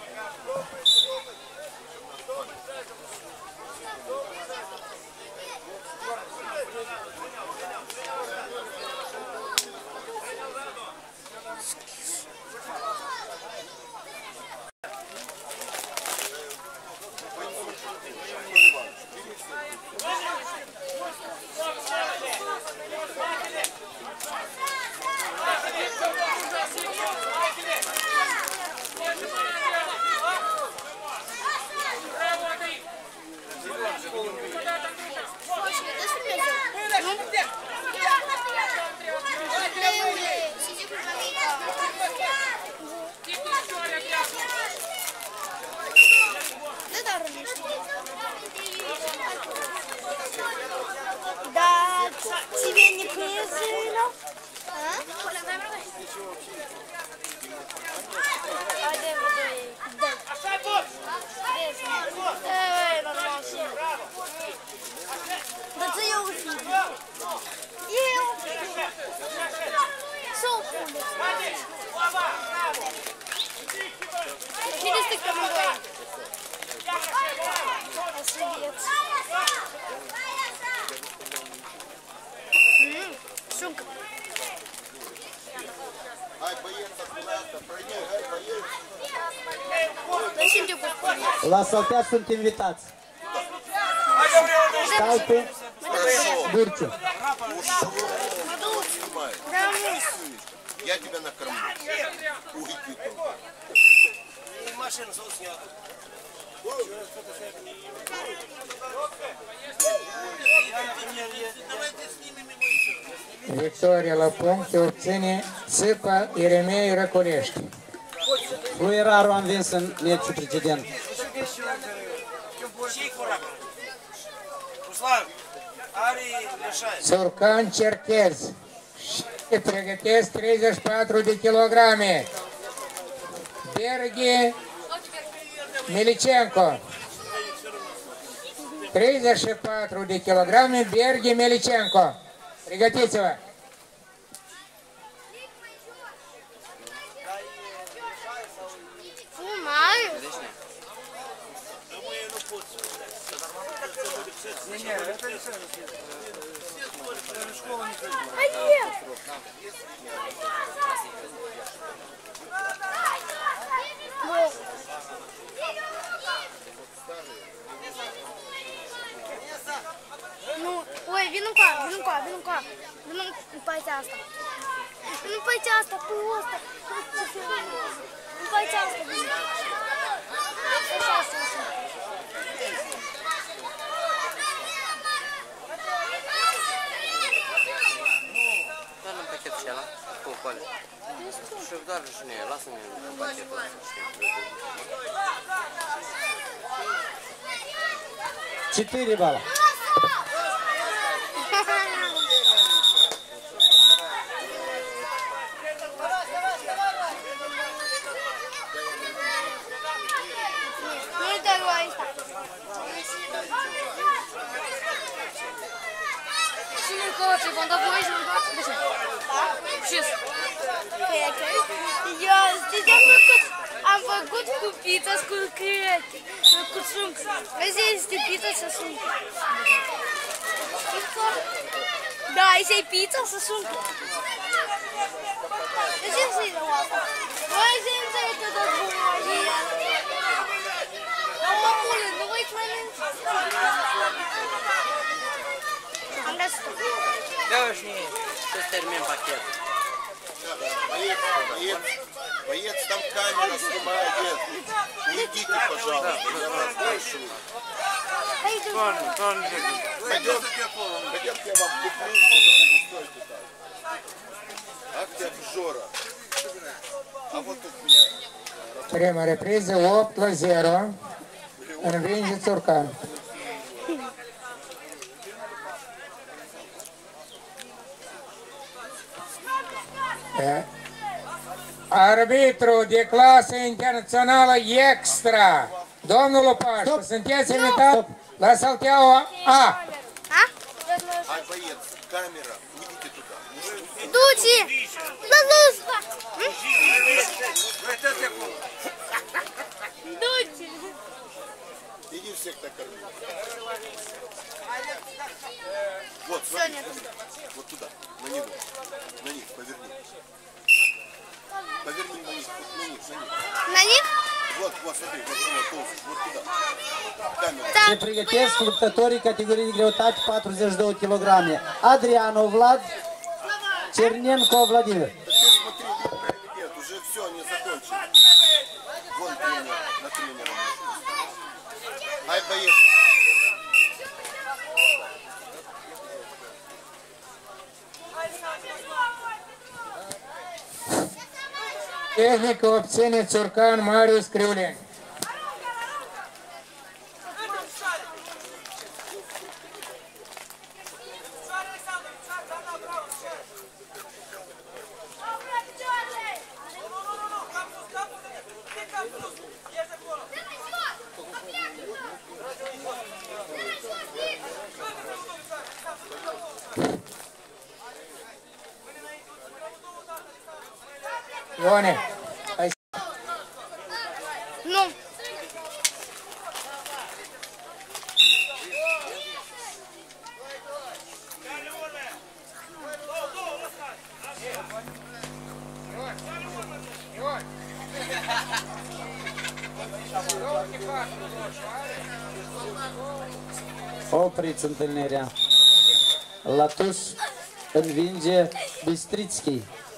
Да, тебе не призывно? А? А где вы? Uite pe amândoi. O să vieți. Mmm, șuncă. Hai băieți, acum asta, prănie, hai băieți. Dă-și-mi timpul. La saltea sunt invitați. Stalpe, Burciu. Да, муж. Я тебя накормлю. Уйди только. Машину снят. Victoria la puncte obține Țipa Iremei Răcolești. Fluieraru a învins în meciul precedent. Țurcan Cerchez. Și pregătesc treizeci și patru de kilograme. Berghi Milicenco. treizeci și patru de kilograme, Berghi Milicenco. Pregătiți-vă! Fumai. Nu, oi, vin încoa, vin încoa, vin încoa. Vin în partea asta. Vin în partea asta, pe ăsta. În partea asta, vin. Așa, așa, așa. Dă-l în pachetul și ăla, cu coale. Și doar și nu e, lasă-mi în pachetul ăsta. Четыре балла. Nu-i dărui ăsta. Și nu-i coace, v-am dat voi și nu-i coace. De ce? Da? Ce-s? Păi e că eu, știți, am făcut, am făcut cu pizza cu crete, cu șuncă. Vezi, este pizza să șuncă. Da, aici e pizza să șuncă. De ce să-i dau asta? Voi se înțelege de bumorie. Omule, nu voi mănânci? Am găsit-o. Dă-o și să-ți termin pachetul. Боец, боец, боец, там камера снимает. Уйдите, пожалуйста, я вас прошу. Пойдем, пойдем, я вам куплю, что вы стойте так. Ах ты обжора. А вот тут меня... Prima repriză, opt la zero. Învinge Țurcan. Arbitru de clasă internațională extra. Domnul Lupașcu, sunteți invitat la salteaua A. Ай, боец, камера, уйдите туда. Duci! Da sus! Duci! Иди всех накорми. Вот, смотри, вот туда, на него, на них, поверни. Поверни на них, на них, на них. На них? Вот, вот, смотри, вот туда, толстый, вот туда. Камера. Se pregătesc luptătorii categoriei de greutate patruzeci și două kilograme. Adrianov Vlad, Черненко Владимир. Ты смотри, ребят, уже все, они закончили. Вон тренер, на тренера. Ай, боец. Tehnică obține Țurcan Marius Criuleni. Ione, hai Nu. Opriți întâlnirea. Latuș învinge Bistrițchi.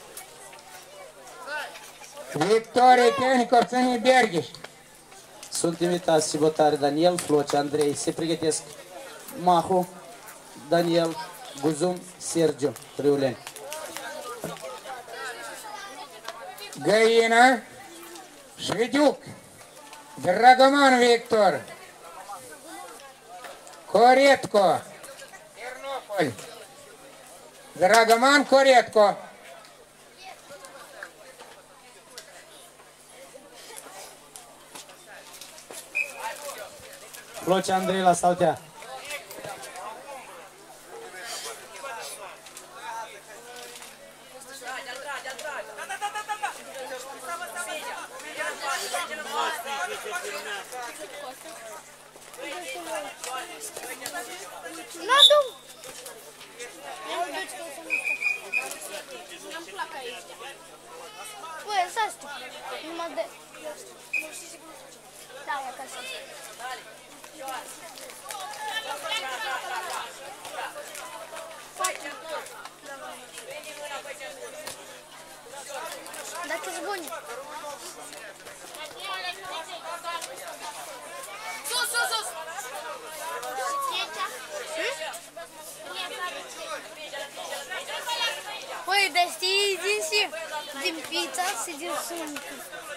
Victorie tehnică obține Bergheș. Sunt invitați și botare Daniel, Floce, Andrei. Se pregătesc Mahu, Daniel, Guzum, Sergiu, Friuleni. Găina, Șvidiuc, Dragoman Victor, Coretco, Ternopol, Dragoman Coretco. Floce, Andrei la saltea. Dacă-ți buni. Sus, sus, sus! Păi, dar știi din și din pizza și din sumcă.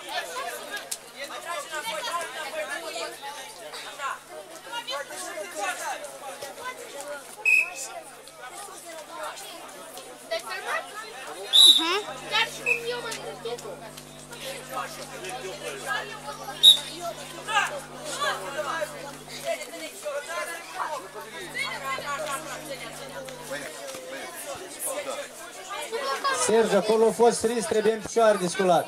Te-ai filmat? Mhm. Dar și cum eu m-am gândit. Sergiu, acolo a fost ris, trebuie în picioare de sculat.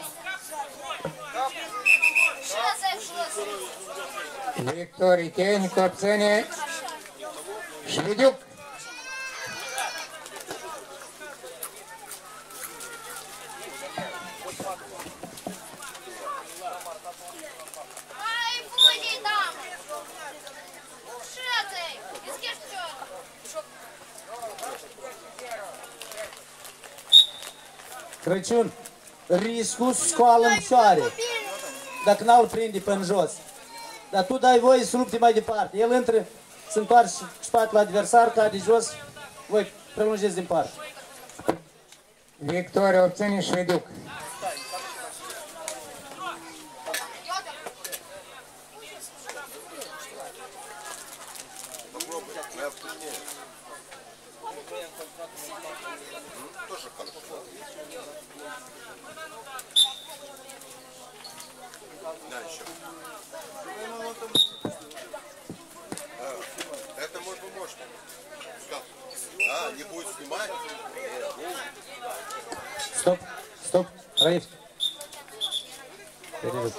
Victorie tehnică obține Șvidiuc. Crăciun, riscul scoală în picioare, dacă n-al prinde până jos. Dar tu dai voie să lupte mai departe. El intră, se întoarce spatele la adversar, cade jos, voi prelungeți din parte. Victoria obține Șvidiuc. Это может быть мощно. А, не будет снимать? Стоп, стоп, Раиф. Перерыв.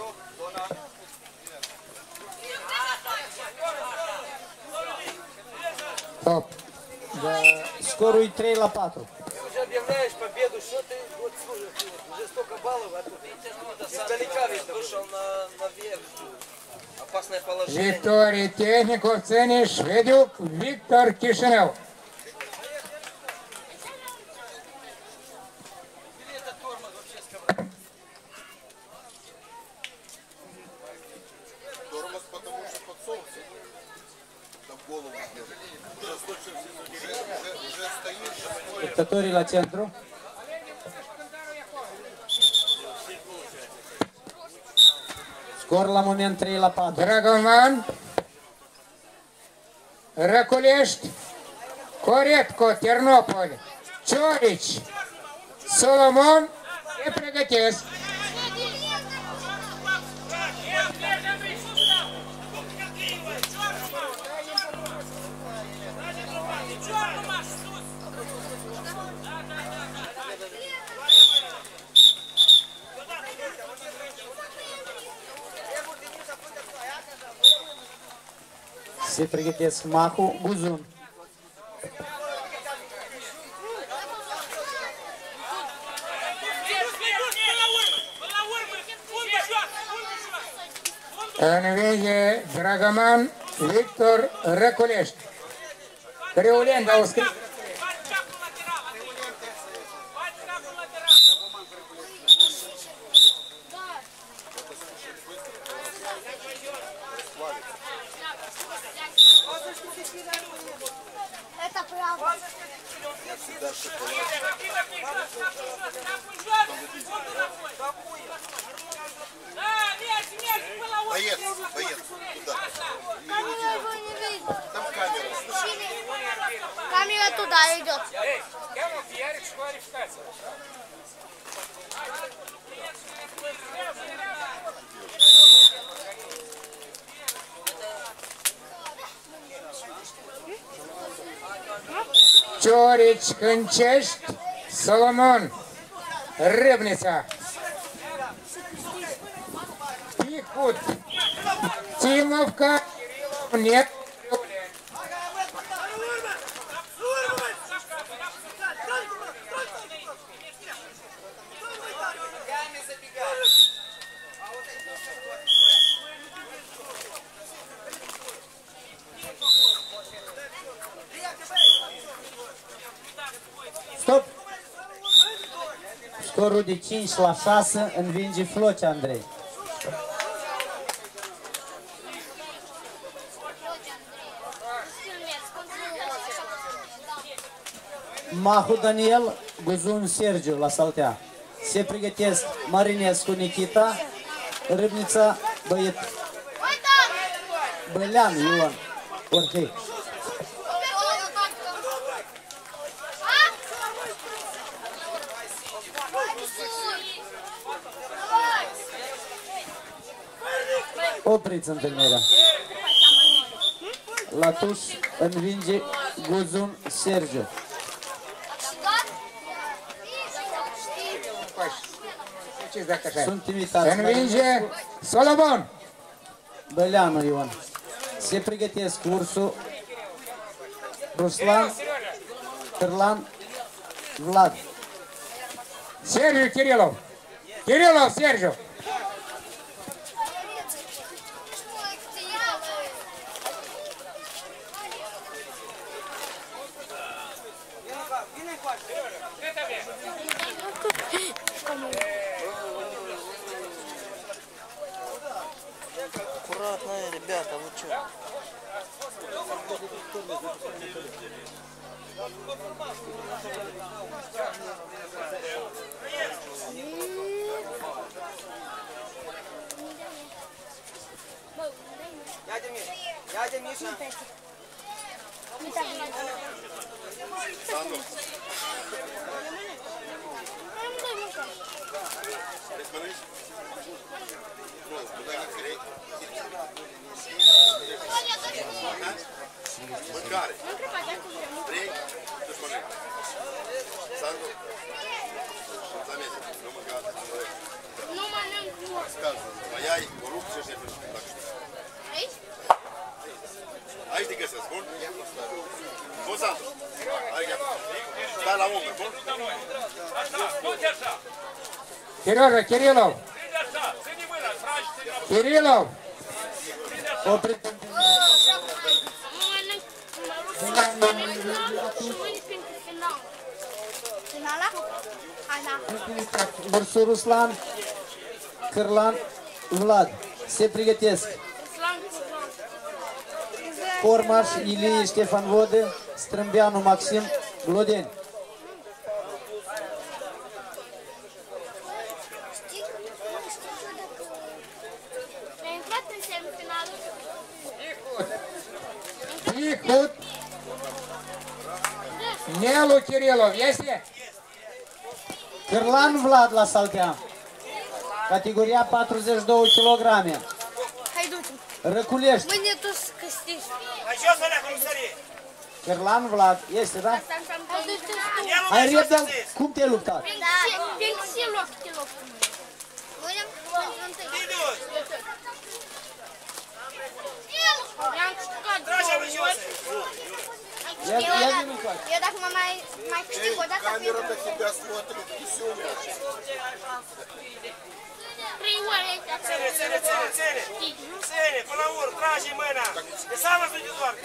Стоп. Да, скорую трей la patru. Уже объявляешь победу, что ты вот слушай, уже столько баллов, а тут издалека видно. Вышел на, наверх. Опасное положение. Victorie tehnică obține Șvidiuc Victor Chișinău. Тормоз, потому что под солнцем. Да в голову сделать. Уже, уже, уже стоишь. Luptătorii la centru. Scor la moment trei la patru. Dragoman, Răculești, Coretco, Ternopol, Ciorici, Solomon, se pregătesc. Se pregătesc Mahu, Guzun. Învinge Dragoman Victor Răculești. Criulen, dar o scris. Это правда. Боец, боец, туда. Камера его не видит. Там камера. Камера туда идет. Ciorici Hâncești, Solomon Râbnița. Picut Timovca, Net. Stop! Scorul de cinci la șase învinge Floci Andrei. Mahu Daniel, Guzun Sergiu la saltea. Se pregătesc Marinescu Nikita, Râbnița Băiet. Bălean Ion, Ortei. Opriți întâlnirea. Latuș învinge Guzun Sergiu. Sunt imitați. Învinge Solomon. Băleanu Ion. Se pregătesc Ursu, Ruslan, Cârlan, Vlad. Sergiu Kirilov. Kirilov Sergiu. Аккуратно, ребята, вы что? Дядя Миша, дядя Миша. Сану. Смотришь? Куда не скорей? Mâncare. Trei, tu spune. Sandu. Заметил, nu mâncați. Nu mănânc. Скажу, mai ai o rup și așa dacă știu. Aici? Aici te găsesc, bun? Bun, Sandu. Hai, gata. Stai la umbră, bun? Serежа Kirilov. Kirilov. Opriți întâlnirea. Ursu Ruslan, Cârlan, Vlad. Se pregătesc. Formaș Ilie Ștefan Vodă, Strâmbeanu Maxim, Glodeni. Picut Nelu Kirilov, este? Cârlan Vlad la saltea. Categoria patruzeci și două kilograme. Hai, du-te. Răculești. Mâine tu să câștigi. Cârlan Vlad, este, da? Hai, du-te tu. Hai, repede, cum te-ai luptat? Пенси локти локти. Будем? Янка, Eu dacă mă mai, mai câștig o dată, Камера на тебя смотрит, и все мяч. Trei ore. Ține, ține, ține, ține. Ține, până la urmă, trage mâna. E seama să te doarcă.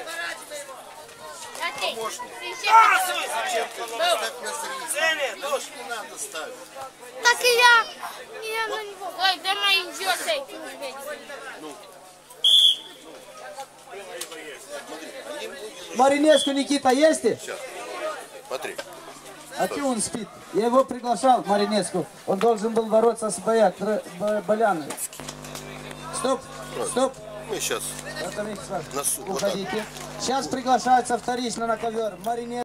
A, sus! Ține, duși. Не надо ставить. Так и я. Я на него. Ой, да мои идет эти. Marinescu Никита есть? Сейчас. Смотри. А что он спит? Я его приглашал, Marinescu. Он должен был бороться с Боя, Боляной. Стоп, стоп. Мы сейчас Это Виктор, на суд. уходите. Сейчас приглашается вторично на ковер Маринеску.